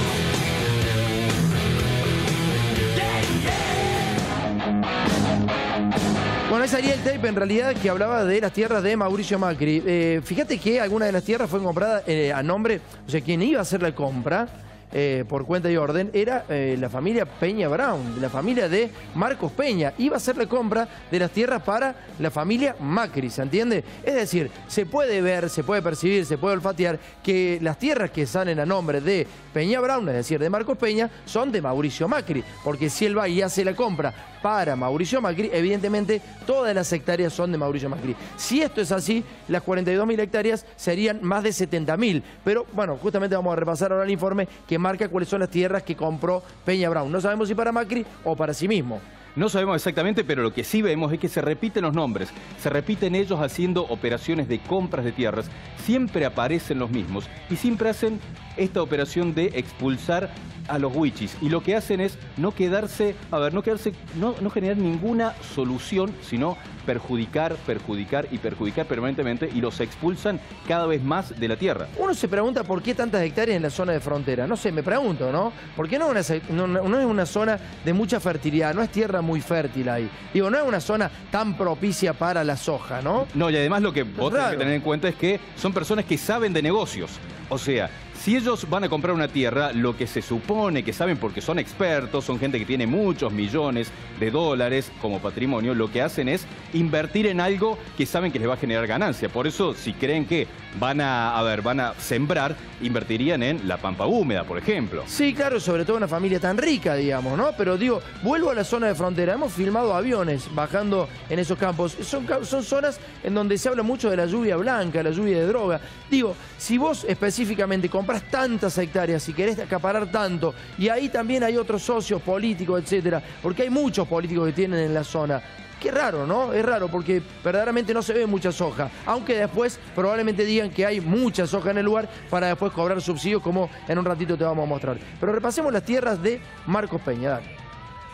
Bueno, ese sería el tape en realidad que hablaba de las tierras de Mauricio Macri. Eh, fíjate que alguna de las tierras fue comprada eh, a nombre, o sea, quien iba a hacer la compra eh, por cuenta y orden era eh, la familia Peña Brown, la familia de Marcos Peña. Iba a hacer la compra de las tierras para la familia Macri, ¿se entiende? Es decir, se puede ver, se puede percibir, se puede olfatear que las tierras que salen a nombre de Peña Brown, es decir, de Marcos Peña, son de Mauricio Macri, porque si él va y hace la compra para Mauricio Macri, evidentemente todas las hectáreas son de Mauricio Macri. Si esto es así, las cuarenta y dos mil hectáreas serían más de setenta mil. Pero bueno, justamente vamos a repasar ahora el informe que marca cuáles son las tierras que compró Peña Brown. No sabemos si para Macri o para sí mismo. No sabemos exactamente, pero lo que sí vemos es que se repiten los nombres, se repiten ellos haciendo operaciones de compras de tierras, siempre aparecen los mismos y siempre hacen esta operación de expulsar a los wichis. Y lo que hacen es no quedarse, a ver, no quedarse, no, no generar ninguna solución, sino perjudicar, perjudicar y perjudicar permanentemente, y los expulsan cada vez más de la tierra. Uno se pregunta por qué tantas hectáreas en la zona de frontera. No sé, me pregunto, ¿no? ¿Por qué no, es una, no, no es una zona de mucha fertilidad? No es tierra muy fértil ahí. Digo, no es una zona tan propicia para la soja, ¿no? No, y además lo que vos tenés que tener en cuenta es que son personas que saben de negocios. O sea, Si ellos van a comprar una tierra, lo que se supone que saben, porque son expertos, son gente que tiene muchos millones de dólares como patrimonio, lo que hacen es invertir en algo que saben que les va a generar ganancia. Por eso, si creen que van a, a ver, van a sembrar, invertirían en la pampa húmeda, por ejemplo. Sí, claro, sobre todo una familia tan rica, digamos, ¿no? Pero digo, vuelvo a la zona de frontera. Hemos filmado aviones bajando en esos campos. Son, son zonas en donde se habla mucho de la lluvia blanca, la lluvia de droga. Digo, si vos específicamente compras tantas hectáreas y querés acaparar tanto, y ahí también hay otros socios políticos, etcétera, porque hay muchos políticos que tienen en la zona. Qué raro, ¿no? Es raro porque verdaderamente no se ve mucha soja, aunque después probablemente digan que hay mucha soja en el lugar para después cobrar subsidios, como en un ratito te vamos a mostrar. Pero repasemos las tierras de Marcos Peña. Dale.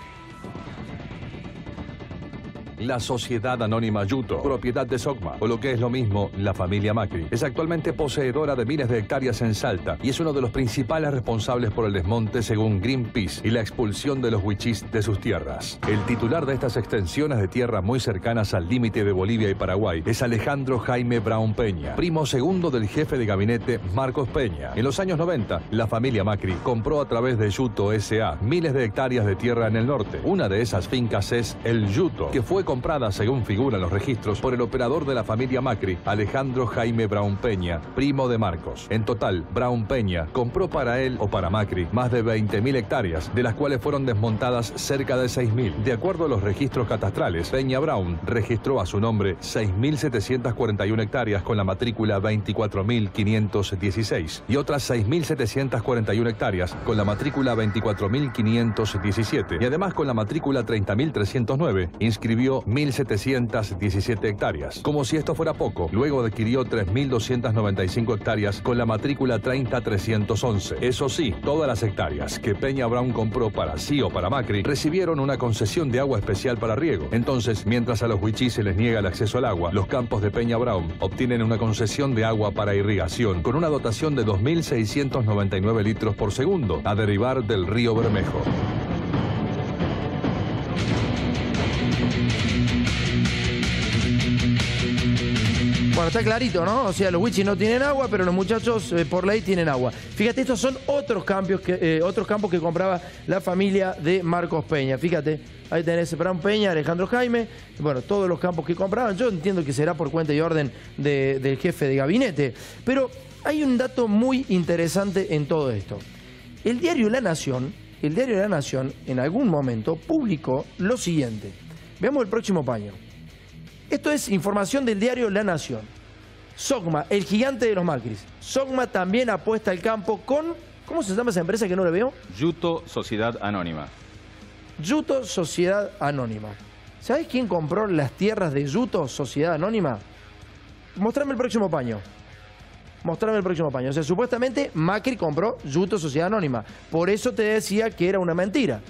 La Sociedad Anónima Yuto, propiedad de Sogma, o lo que es lo mismo, la familia Macri, es actualmente poseedora de miles de hectáreas en Salta y es uno de los principales responsables por el desmonte, según Greenpeace, y la expulsión de los huichís de sus tierras. El titular de estas extensiones de tierra muy cercanas al límite de Bolivia y Paraguay es Alejandro Jaime Brown Peña, primo segundo del jefe de gabinete Marcos Peña. En los años noventa, la familia Macri compró a través de Yuto S A miles de hectáreas de tierra en el norte. Una de esas fincas es El Yuto, que fue comprada, según figuran los registros, por el operador de la familia Macri, Alejandro Jaime Brown Peña, primo de Marcos. En total, Brown Peña compró para él o para Macri más de veinte mil hectáreas, de las cuales fueron desmontadas cerca de seis mil. De acuerdo a los registros catastrales, Peña Brown registró a su nombre seis mil setecientas cuarenta y una hectáreas con la matrícula veinticuatro mil quinientos dieciséis y otras seis mil setecientas cuarenta y una hectáreas con la matrícula veinticuatro mil quinientos diecisiete, y además con la matrícula treinta mil trescientos nueve inscribió mil setecientas diecisiete hectáreas. Como si esto fuera poco, luego adquirió tres mil doscientas noventa y cinco hectáreas con la matrícula treinta mil trescientos once. Eso sí, todas las hectáreas que Peña Brown compró para sí o para Macri recibieron una concesión de agua especial para riego. Entonces, mientras a los huichís se les niega el acceso al agua, los campos de Peña Brown obtienen una concesión de agua para irrigación con una dotación de dos mil seiscientos noventa y nueve litros por segundo a derivar del río Bermejo. Bueno, está clarito, ¿no? O sea, los huichis no tienen agua, pero los muchachos eh, por ley tienen agua. Fíjate, estos son otros campos que, eh, otros campos que compraba la familia de Marcos Peña. Fíjate, ahí tenés Brown Peña, Alejandro Jaime, bueno, todos los campos que compraban. Yo entiendo que será por cuenta y orden de, del jefe de gabinete. Pero hay un dato muy interesante en todo esto. El diario La Nación, el diario La Nación, en algún momento publicó lo siguiente. Veamos el próximo paño. Esto es información del diario La Nación. Sogma, el gigante de los Macris. Sogma también apuesta al campo con... ¿Cómo se llama esa empresa que no la veo? Yuto Sociedad Anónima. Yuto Sociedad Anónima. ¿Sabés quién compró las tierras de Yuto Sociedad Anónima? Mostrame el próximo paño. Mostrame el próximo paño. O sea, supuestamente Macri compró Yuto Sociedad Anónima. Por eso te decía que era una mentira.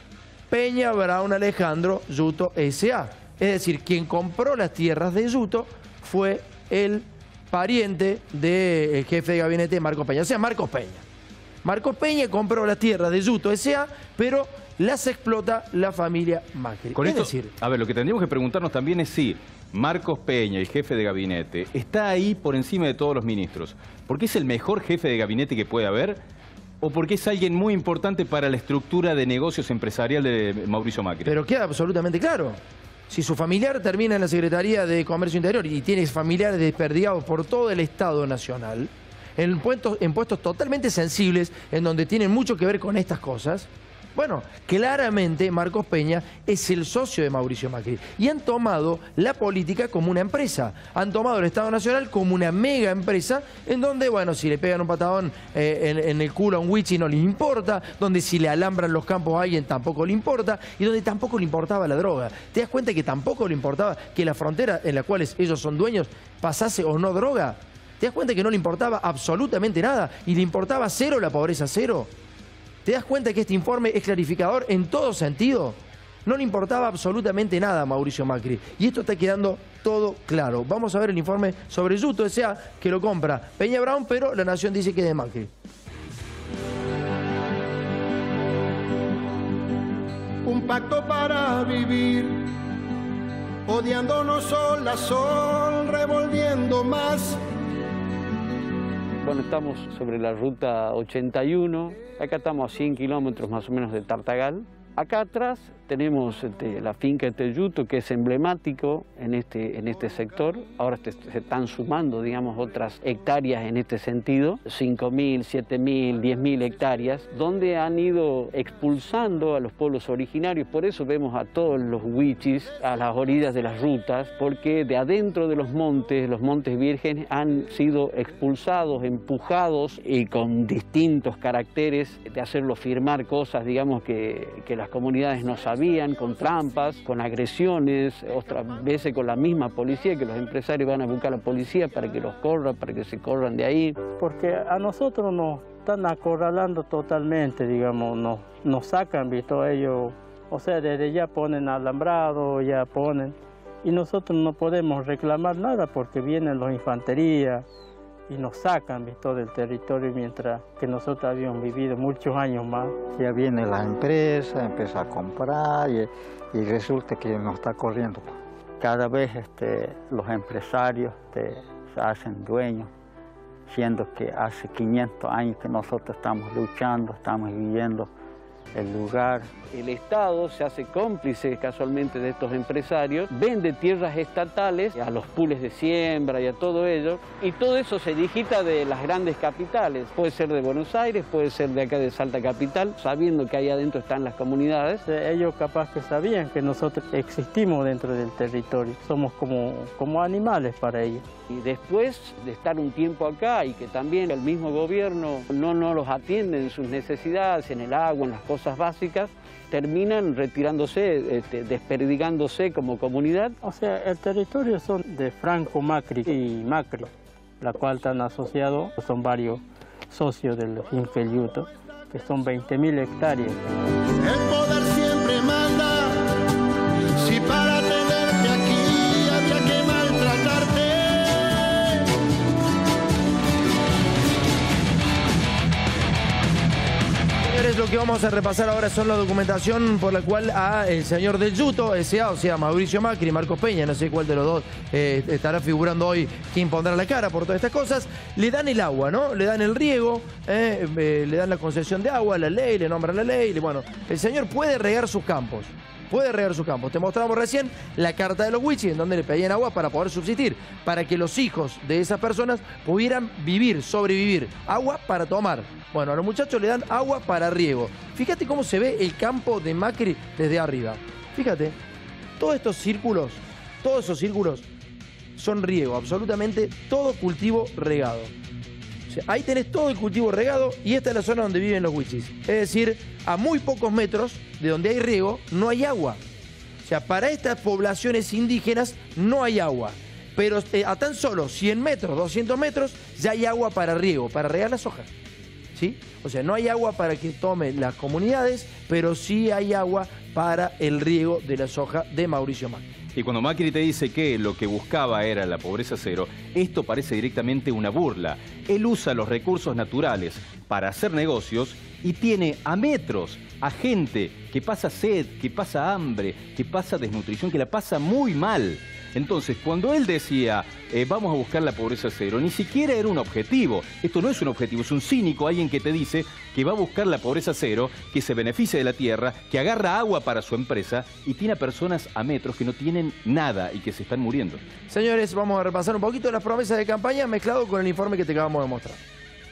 Peña Brown Alejandro Yuto S A Es decir, quien compró las tierras de Yuto fue el pariente del jefe de gabinete Marcos Peña. O sea, Marcos Peña. Marcos Peña compró las tierras de Yuto S A, pero las explota la familia Macri. Con es esto, decir, a ver, lo que tendríamos que preguntarnos también es si Marcos Peña, el jefe de gabinete, está ahí por encima de todos los ministros. ¿Porque es el mejor jefe de gabinete que puede haber? ¿O porque es alguien muy importante para la estructura de negocios empresarial de Mauricio Macri? Pero queda absolutamente claro. Si su familiar termina en la Secretaría de Comercio Interior y tiene familiares desperdigados por todo el Estado Nacional, en puestos, en puestos totalmente sensibles, en donde tienen mucho que ver con estas cosas, bueno, claramente Marcos Peña es el socio de Mauricio Macri. Y han tomado la política como una empresa. Han tomado el Estado Nacional como una mega empresa, en donde, bueno, si le pegan un patadón eh, en, en el culo a un huichi no les importa, donde si le alambran los campos a alguien tampoco le importa, y donde tampoco le importaba la droga. ¿Te das cuenta que tampoco le importaba que la frontera en la cual ellos son dueños pasase o no droga? ¿Te das cuenta que no le importaba absolutamente nada? ¿Y le importaba cero la pobreza cero? ¿Te das cuenta que este informe es clarificador en todo sentido? No le importaba absolutamente nada a Mauricio Macri. Y esto está quedando todo claro. Vamos a ver el informe sobre Yuto S A, que lo compra Peña Brown, pero La Nación dice que es de Macri. Un pacto para vivir, odiándonos sol a sol, revolviendo más. Bueno, estamos sobre la ruta ochenta y uno, acá estamos a cien kilómetros más o menos de Tartagal. Acá atrás tenemos este, la finca de Teyuto, que es emblemático en este, en este sector. Ahora este, se están sumando, digamos, otras hectáreas en este sentido, cinco mil, siete mil, diez mil hectáreas, donde han ido expulsando a los pueblos originarios. Por eso vemos a todos los huichis a las orillas de las rutas, porque de adentro de los montes, los montes vírgenes, han sido expulsados, empujados y con distintos caracteres de hacerlos firmar cosas, digamos, que, que las comunidades no sabían, con trampas, con agresiones, otras veces con la misma policía, que los empresarios van a buscar a la policía para que los corra, para que se corran de ahí. Porque a nosotros nos están acorralando totalmente, digamos, nos, nos sacan, visto ellos, o sea, desde ya ponen alambrado, ya ponen, y nosotros no podemos reclamar nada porque vienen los infanterías y nos sacan, visto, del territorio, mientras que nosotros habíamos vivido muchos años más. Ya viene la empresa, empieza a comprar y, y resulta que nos está corriendo. Cada vez este, los empresarios este, se hacen dueños, siendo que hace quinientos años que nosotros estamos luchando, estamos viviendo el lugar. El Estado se hace cómplice casualmente de estos empresarios, vende tierras estatales a los pools de siembra y a todo ello, y todo eso se digita de las grandes capitales. Puede ser de Buenos Aires, puede ser de acá de Salta Capital, sabiendo que ahí adentro están las comunidades. Ellos capaz que sabían que nosotros existimos dentro del territorio, somos como, como animales para ellos. Y después de estar un tiempo acá y que también el mismo gobierno no, no los atiende en sus necesidades, en el agua, en las cosas básicas, terminan retirándose, este, desperdigándose como comunidad. O sea, el territorio son de Franco Macri y Macri, la cual están asociados, son varios socios del Infeliuto, que son veinte mil hectáreas. El poder siempre manda, si para tenerte aquí había que maltratarte. Lo que vamos a repasar ahora son la documentación por la cual a el señor del Yuto, S A, o sea, Mauricio Macri, Marcos Peña, no sé cuál de los dos eh, estará figurando hoy, quién pondrá la cara por todas estas cosas, le dan el agua, ¿no? Le dan el riego, eh, eh, le dan la concesión de agua, la ley, le nombran la ley, le, bueno, el señor puede regar sus campos. Puede regar sus campos. Te mostramos recién la carta de los huichis en donde le pedían agua para poder subsistir, para que los hijos de esas personas pudieran vivir, sobrevivir. Agua para tomar. Bueno, a los muchachos le dan agua para riego. Fíjate cómo se ve el campo de Macri desde arriba. Fíjate, todos estos círculos, todos esos círculos son riego, absolutamente todo cultivo regado. O sea, ahí tenés todo el cultivo regado y esta es la zona donde viven los huichis. Es decir, a muy pocos metros de donde hay riego no hay agua. O sea, para estas poblaciones indígenas no hay agua. Pero eh, a tan solo cien metros, doscientos metros, ya hay agua para riego, para regar las hojas. ¿Sí? O sea, no hay agua para que tomen las comunidades, pero sí hay agua para el riego de la soja de Mauricio Macri. Y cuando Macri te dice que lo que buscaba era la pobreza cero, esto parece directamente una burla. Él usa los recursos naturales para hacer negocios y tiene a metros a gente que pasa sed, que pasa hambre, que pasa desnutrición, que la pasa muy mal. Entonces, cuando él decía, eh, vamos a buscar la pobreza cero, ni siquiera era un objetivo. Esto no es un objetivo, es un cínico, alguien que te dice que va a buscar la pobreza cero, que se beneficia de la tierra, que agarra agua para su empresa y tiene a personas a metros que no tienen nada y que se están muriendo. Señores, vamos a repasar un poquito las promesas de campaña mezclado con el informe que te acabamos de mostrar.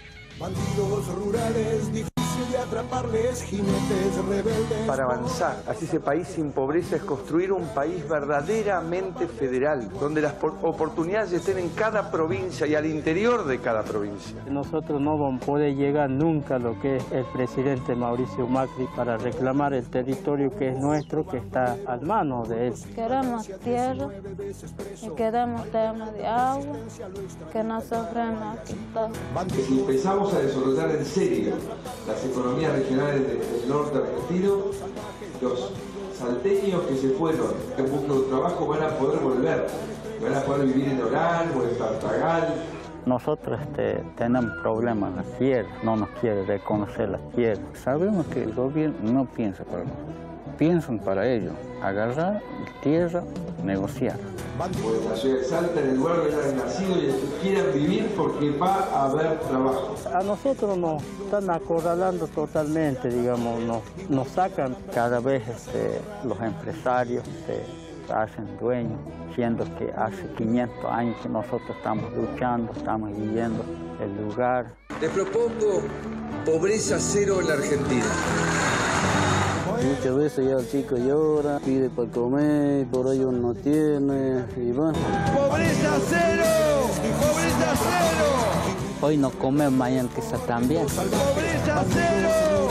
Bandidos rurales, difícil de atraparles, jinetes rebeldes. Para avanzar hacia ese país sin pobreza es construir un país verdaderamente federal, donde las oportunidades estén en cada provincia y al interior de cada provincia. Nosotros no vamos a poder llegar nunca a lo que es el presidente Mauricio Macri para reclamar el territorio que es nuestro, que está a mano de él. Queremos tierra y queremos tema de agua, que nos ofrezcan aquí todo. Si empezamos a desarrollar en serio las economías regionales del norte argentino, los salteños que se fueron en busca de trabajo van a poder volver, van a poder vivir en Orán o en Tartagal. Nosotros este, tenemos problemas, la tierra no nos quiere reconocer la tierra. Sabemos que el gobierno no piensa para nosotros. piensan para ello, agarrar tierra, negociar. Pues la ciudad de Salta, en el lugar donde hayan nacido y el que quieran vivir, porque va a haber trabajo. A nosotros nos están acorralando totalmente, digamos, nos, nos sacan. Cada vez este, los empresarios se hacen dueños, siendo que hace quinientos años que nosotros estamos luchando, estamos viviendo el lugar. Les propongo pobreza cero en la Argentina. Muchas veces ya el chico llora, pide para comer, por ahí uno no tiene, y bueno. ¡Pobreza cero! ¡Pobreza cero! Hoy no comemos, mañana quizás también. ¡Pobreza cero!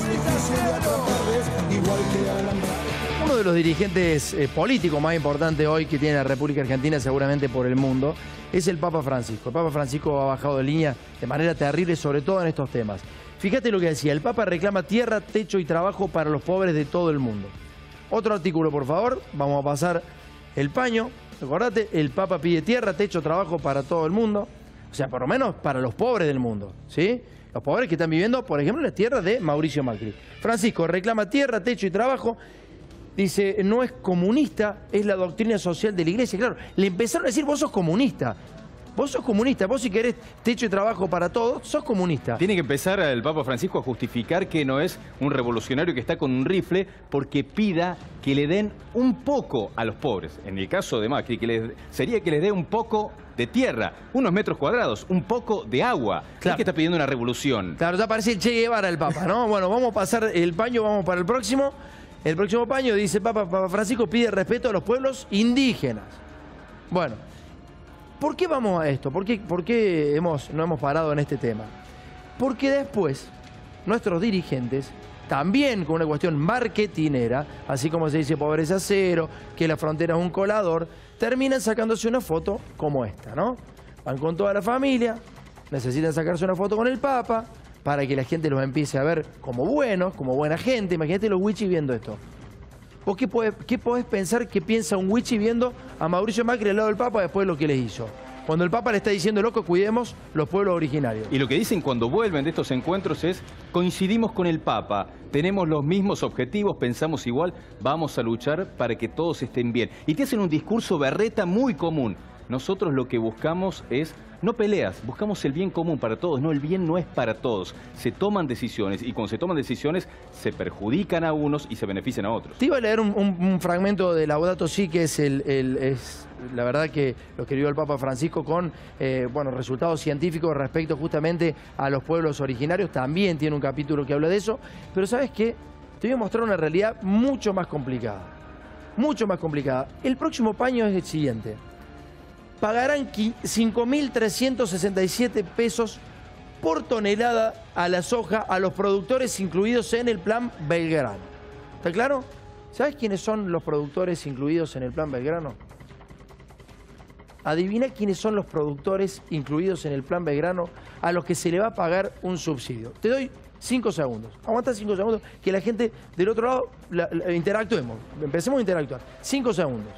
Uno de los dirigentes eh, políticos más importantes hoy que tiene la República Argentina, seguramente por el mundo, es el Papa Francisco. El Papa Francisco ha bajado de línea de manera terrible, sobre todo en estos temas. Fíjate lo que decía, el Papa reclama tierra, techo y trabajo para los pobres de todo el mundo. Otro artículo, por favor, vamos a pasar el paño. Acordate, el Papa pide tierra, techo, trabajo para todo el mundo. O sea, por lo menos para los pobres del mundo, ¿sí? Los pobres que están viviendo, por ejemplo, en las tierras de Mauricio Macri. Francisco reclama tierra, techo y trabajo. Dice, no es comunista, es la doctrina social de la Iglesia. Claro, le empezaron a decir, vos sos comunista. Vos sos comunista, vos si querés techo y trabajo para todos, sos comunista. Tiene que empezar el Papa Francisco a justificar que no es un revolucionario que está con un rifle porque pida que le den un poco a los pobres. En el caso de Macri, que les, sería que les dé un poco de tierra, unos metros cuadrados, un poco de agua. Claro. Es que está pidiendo una revolución. Claro, ya parece el Che Guevara el Papa, ¿no? Bueno, vamos a pasar el paño, vamos para el próximo. El próximo paño dice, Papa, Papa Francisco pide respeto a los pueblos indígenas. Bueno. ¿Por qué vamos a esto? ¿Por qué, por qué hemos, no hemos parado en este tema? Porque después nuestros dirigentes, también con una cuestión marketinera, así como se dice pobreza cero, que la frontera es un colador, terminan sacándose una foto como esta, ¿no? Van con toda la familia, necesitan sacarse una foto con el Papa, para que la gente los empiece a ver como buenos, como buena gente. Imagínate los wichis viendo esto. ¿Vos qué podés, qué podés pensar que piensa un wichi viendo a Mauricio Macri al lado del Papa después de lo que les hizo? Cuando el Papa le está diciendo, loco, cuidemos los pueblos originarios. Y lo que dicen cuando vuelven de estos encuentros es, coincidimos con el Papa, tenemos los mismos objetivos, pensamos igual, vamos a luchar para que todos estén bien. Y te hacen un discurso berreta muy común. Nosotros lo que buscamos es, no peleas, buscamos el bien común para todos. No, el bien no es para todos. Se toman decisiones y cuando se toman decisiones se perjudican a unos y se benefician a otros. Te iba a leer un, un, un fragmento de Laudato Si, que es, el, el, es la verdad que lo escribió el Papa Francisco con eh, bueno, resultados científicos respecto justamente a los pueblos originarios. También tiene un capítulo que habla de eso. Pero ¿sabes qué? Te voy a mostrar una realidad mucho más complicada. Mucho más complicada. El próximo paño es el siguiente. Pagarán cinco mil trescientos sesenta y siete pesos por tonelada a la soja a los productores incluidos en el Plan Belgrano. ¿Está claro? ¿Sabes quiénes son los productores incluidos en el Plan Belgrano? Adivina quiénes son los productores incluidos en el Plan Belgrano a los que se le va a pagar un subsidio. Te doy cinco segundos. Aguanta cinco segundos que la gente del otro lado la, la, interactuemos. Empecemos a interactuar. Cinco segundos.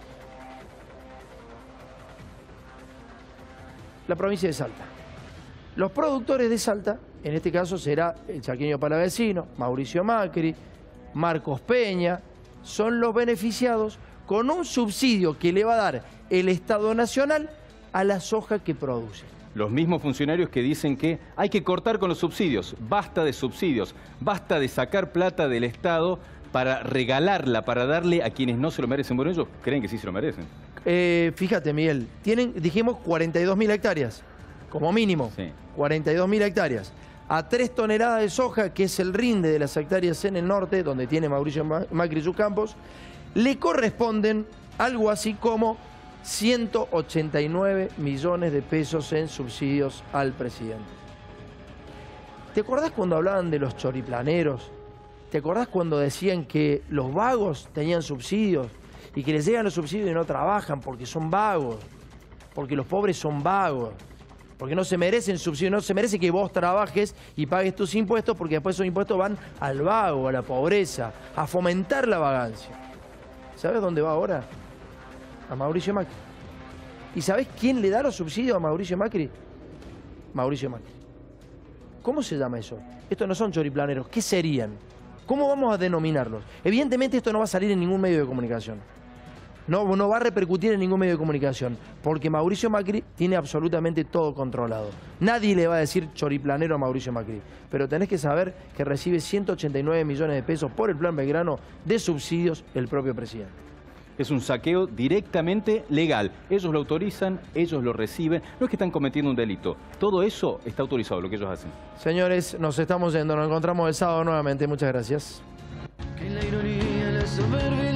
La provincia de Salta. Los productores de Salta, en este caso será el chaqueño palavecino, Mauricio Macri, Marcos Peña, son los beneficiados con un subsidio que le va a dar el Estado Nacional a la soja que producen. Los mismos funcionarios que dicen que hay que cortar con los subsidios, basta de subsidios, basta de sacar plata del Estado para regalarla, para darle a quienes no se lo merecen. Bueno, ellos creen que sí se lo merecen. Eh, fíjate, Miguel, tienen, dijimos, cuarenta y dos mil hectáreas, como mínimo. Sí. cuarenta y dos mil hectáreas. A tres toneladas de soja, que es el rinde de las hectáreas en el norte, donde tiene Mauricio Macri sus campos, le corresponden algo así como ciento ochenta y nueve millones de pesos en subsidios al presidente. ¿Te acordás cuando hablaban de los choriplaneros? ¿Te acordás cuando decían que los vagos tenían subsidios y que les llegan los subsidios y no trabajan porque son vagos, porque los pobres son vagos, porque no se merecen subsidios, no se merece que vos trabajes y pagues tus impuestos porque después esos impuestos van al vago, a la pobreza, a fomentar la vagancia? ¿Sabes dónde va ahora? A Mauricio Macri. ¿Y sabés quién le da los subsidios a Mauricio Macri? Mauricio Macri. ¿Cómo se llama eso? Estos no son choriplaneros. ¿Qué serían? ¿Cómo vamos a denominarlos? Evidentemente esto no va a salir en ningún medio de comunicación. No, no va a repercutir en ningún medio de comunicación, porque Mauricio Macri tiene absolutamente todo controlado. Nadie le va a decir choriplanero a Mauricio Macri, pero tenés que saber que recibe ciento ochenta y nueve millones de pesos por el Plan Belgrano de subsidios el propio presidente. Es un saqueo directamente legal. Ellos lo autorizan, ellos lo reciben. No es que están cometiendo un delito. Todo eso está autorizado, lo que ellos hacen. Señores, nos estamos yendo. Nos encontramos el sábado nuevamente. Muchas gracias. Que la ironía, la soberbia